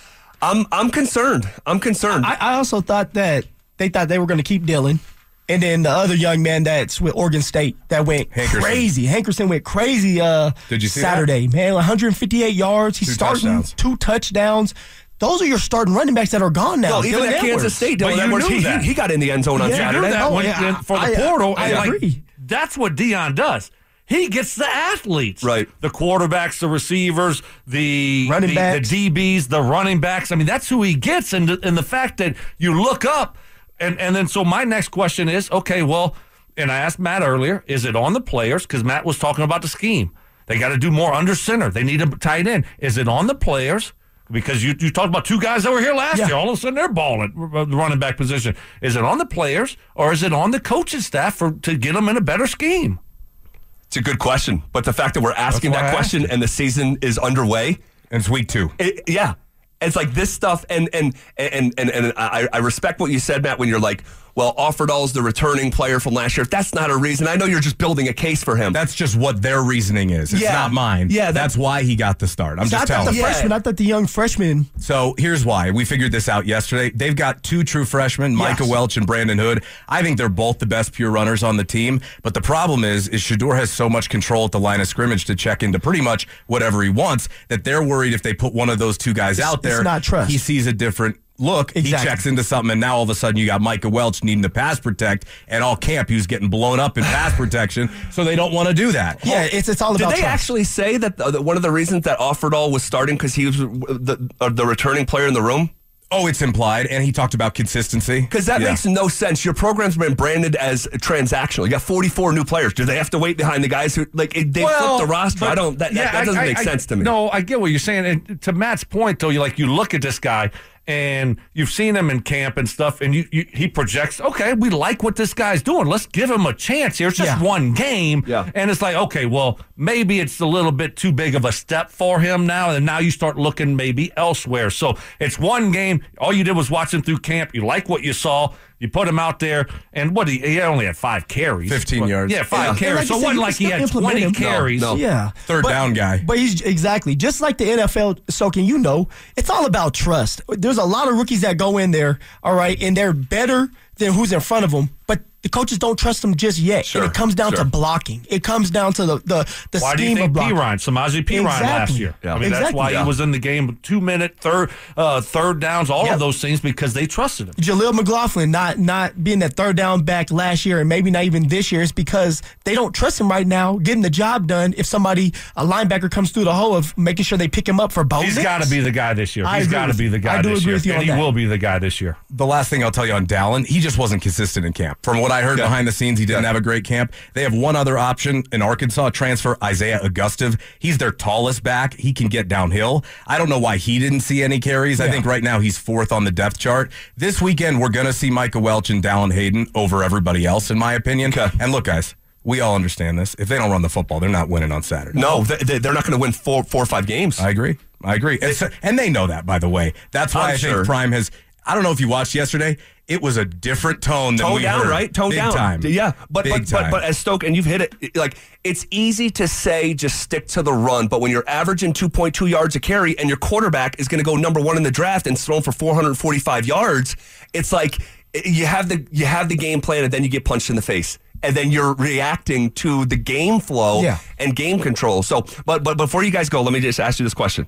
I'm I'm concerned. I'm concerned. I, I also thought that they thought they were going to keep Dylan. And then the other young man that's with Oregon State that went Hankerson. crazy. Hankerson went crazy uh, Did you see Saturday, man. one hundred fifty-eight yards. He's Two starting touchdowns. two touchdowns. Those are your starting running backs that are gone now. Well, even Dylan at Kansas Edwards. State, But Dylan you Edwards, knew he, that. he, he got in the end zone on Yeah, Saturday. you knew that Oh, when, yeah, when- for the I- portal. I and like, agree. that's what Dion does. He gets the athletes. Right. The quarterbacks, the receivers, the Running the, backs. the D Bs, the running backs. I mean, that's who he gets. And the, and the fact that you look up, and, and then so my next question is, okay, well, and I asked Matt earlier, is it on the players? Because Matt was talking about the scheme. They got to do more under center. They need a tight end. Is it on the players? Because you, you talked about two guys that were here last Yeah. year. All of a sudden, they're balling the running back position. Is it on the players or is it on the coaching staff for to get them in a better scheme? It's a good question, but the fact that we're asking That's why that I question and the season is underway, And it's week two. it, yeah, it's like this stuff. And and and and and I, I respect what you said, Matt. When you're like, well, Offerdahl's the returning player from last year. That's not a reason. I know you're just building a case for him. That's just what their reasoning is. It's Yeah. not mine. Yeah, that- that's why he got the start. I'm So I just thought telling the you. Yeah. freshman, I thought the young freshman. So here's why. We figured this out yesterday. They've got two true freshmen, Micah Yes. Welch and Brandon Hood. I think they're both the best pure runners on the team. But the problem is, is Shador has so much control at the line of scrimmage to check into pretty much whatever he wants that they're worried if they put one of those two guys out it's there, not trust. he sees a different look. Exactly. He checks into something, and now all of a sudden you got Micah Welch needing to pass protect, and all camp he was getting blown up in pass protection, so they don't want to do that. Yeah, it's it's all Did about they trust. actually say that, uh, that one of the reasons that Offerdahl was starting because he was the uh, the returning player in the room? Oh, it's implied, and he talked about consistency. Because that Yeah. makes no sense. Your program's been branded as transactional. You got forty-four new players. Do they have to wait behind the guys who like it- they Well, flip the roster? but- I don't. That, yeah, that, that I- doesn't I- make I- sense to me. No, I get what you're saying. And to Matt's point, though, you like you look at this guy and you've seen him in camp and stuff, and you, you he projects. Okay, we like what this guy's doing. Let's give him a chance here. It's just Yeah. one game, Yeah. and it's like, okay, well, maybe it's a little bit too big of a step for him now, and now you start looking maybe elsewhere. So it's one game. All you did was watch him through camp. You like what you saw. You put him out there, and what he, he only had five carries, fifteen But- yards. Yeah, five Yeah. carries. And So like it you wasn't said, like he you had can still twenty implement him. carries. No. Yeah. Third But- down guy. But he's exactly just like the N F L. So can you know? It's all about trust. There's a lot of rookies that go in there, all right, and they're better than who's in front of them, but the coaches don't trust them just yet. Sure, And it comes down sure. to blocking. It comes down to the the, the Why do you scheme of think P. blocking. Ryan, Samaje P. Ryan last Exactly. year? Yeah. I mean, that's Exactly. why Yeah. he was in the game, two minute, third, uh, third downs, all Yeah. of those things because they trusted him. Jaleel McLaughlin not not being that third down back last year and maybe not even this year is because they don't trust him right now getting the job done. If somebody a linebacker comes through the hole of making sure they pick him up for both. He's got to be the guy this year. I He's agree got to with be you. the guy I do this agree year, with you and on he that. will be the guy this year. The last thing I'll tell you on Dallin, he just wasn't consistent in camp. From what I heard Okay. behind the scenes, he didn't Okay. have a great camp. They have one other option in Arkansas, transfer Isaiah Augustive. He's their tallest back. He can get downhill. I don't know why he didn't see any carries. I Yeah. think right now he's fourth on the depth chart. This weekend, we're going to see Micah Welch and Dallin Hayden over everybody else, in my opinion. Okay. And look, guys, we all understand this. If they don't run the football, they're not winning on Saturday. No, they, they're not going to win four, four or five games. I agree. I agree. And, so, and they know that, by the way. That's why I'm I think sure. Prime has. I don't know if you watched yesterday. it was a different tone than Tone we down, heard. right? Tone Big down. time. Yeah, but Big but, but time. but as Stoke, and you've hit it, like it's easy to say just stick to the run, but when you're averaging two point two yards a carry and your quarterback is going to go number one in the draft and thrown for four hundred forty-five yards, it's like you have the you have the game plan and then you get punched in the face. And then you're reacting to the game flow Yeah. and game control. So, but but before you guys go, let me just ask you this question.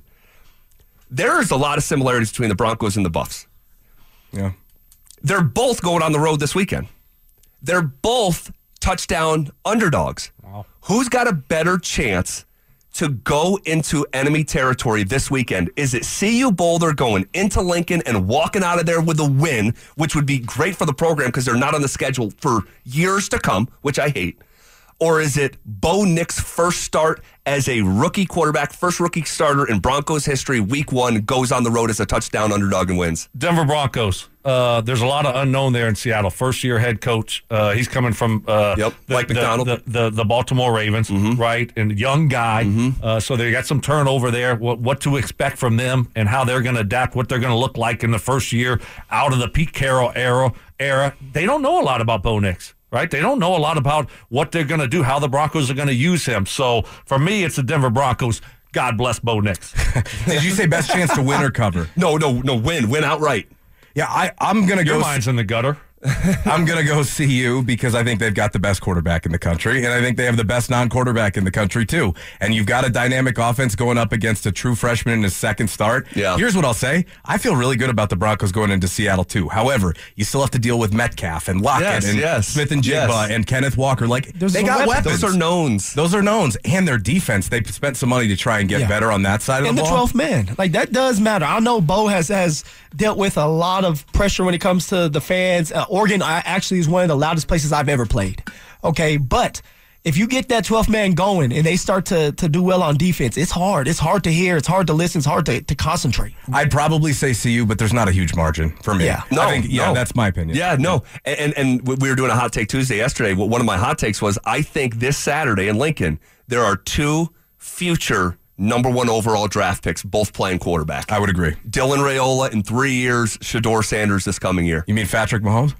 There's a lot of similarities between the Broncos and the Buffs. Yeah. They're both going on the road this weekend. They're both touchdown underdogs. Wow. Who's got a better chance to go into enemy territory this weekend? Is it C U Boulder going into Lincoln and walking out of there with a win, which would be great for the program because they're not on the schedule for years to come, which I hate? Or is it Bo Nix's first start as a rookie quarterback, first rookie starter in Broncos history, week one, goes on the road as a touchdown underdog and wins? Denver Broncos. Uh, there's a lot of unknown there in Seattle. First year head coach. Uh, he's coming from uh, Yep, the, Mike the, McDonald. the, the, the Baltimore Ravens, Mm-hmm. right? And young guy. Uh, so they got some turnover there. What, what to expect from them and how they're going to adapt, what they're going to look like in the first year out of the Pete Carroll era. era. They don't know a lot about Bo Nix. Right? They don't know a lot about what they're going to do, how the Broncos are going to use him. So for me, it's the Denver Broncos. God bless Bo Nix. Did you say best chance to win or cover? No, no, no, win, win outright. Yeah, I, I'm going to Your go. mind's in the gutter. I'm going to go C U because I think they've got the best quarterback in the country, and I think they have the best non-quarterback in the country, too. And you've got a dynamic offense going up against a true freshman in his second start. Yeah. Here's what I'll say. I feel really good about the Broncos going into Seattle, too. However, you still have to deal with Metcalf and Lockett Yes, and yes, Smith and Jigba yes. and Kenneth Walker. Like, Those they are got weapons. weapons. Those are knowns. Those are knowns. And their defense, they spent some money to try and get Yeah. better on that side of And the the ball. twelfth man. Like, that does matter. I know Bo has, has dealt with a lot of pressure when it comes to the fans. Uh, Oregon I, actually is one of the loudest places I've ever played. Okay, but if you get that twelfth man going and they start to, to do well on defense, it's hard. It's hard to hear. It's hard to listen. It's hard to, to concentrate. I'd probably say C U, but there's not a huge margin for me. Yeah. No, I think, yeah, no. that's my opinion. Yeah, no. And, and and we were doing a Hot Take Tuesday yesterday. One of my hot takes was I think this Saturday in Lincoln, there are two future number one overall draft picks, both playing quarterback. I would agree. Dylan Raiola in three years, Shador Sanders this coming year. You mean Patrick Mahomes?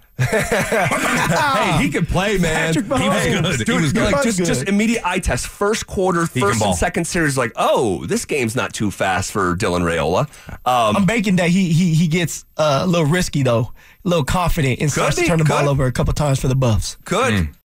Hey, he can play, man. Patrick He was Mahomes. good. He was good. Like, He just, was just good. immediate eye test. First quarter, He can first ball. and second series, like, oh, this game's not too fast for Dylan Raiola. Um, I'm banking that he he he gets uh, a little risky, though, a little confident, and starts be, to turn the could. ball over a couple times for the Buffs. Good. Mm.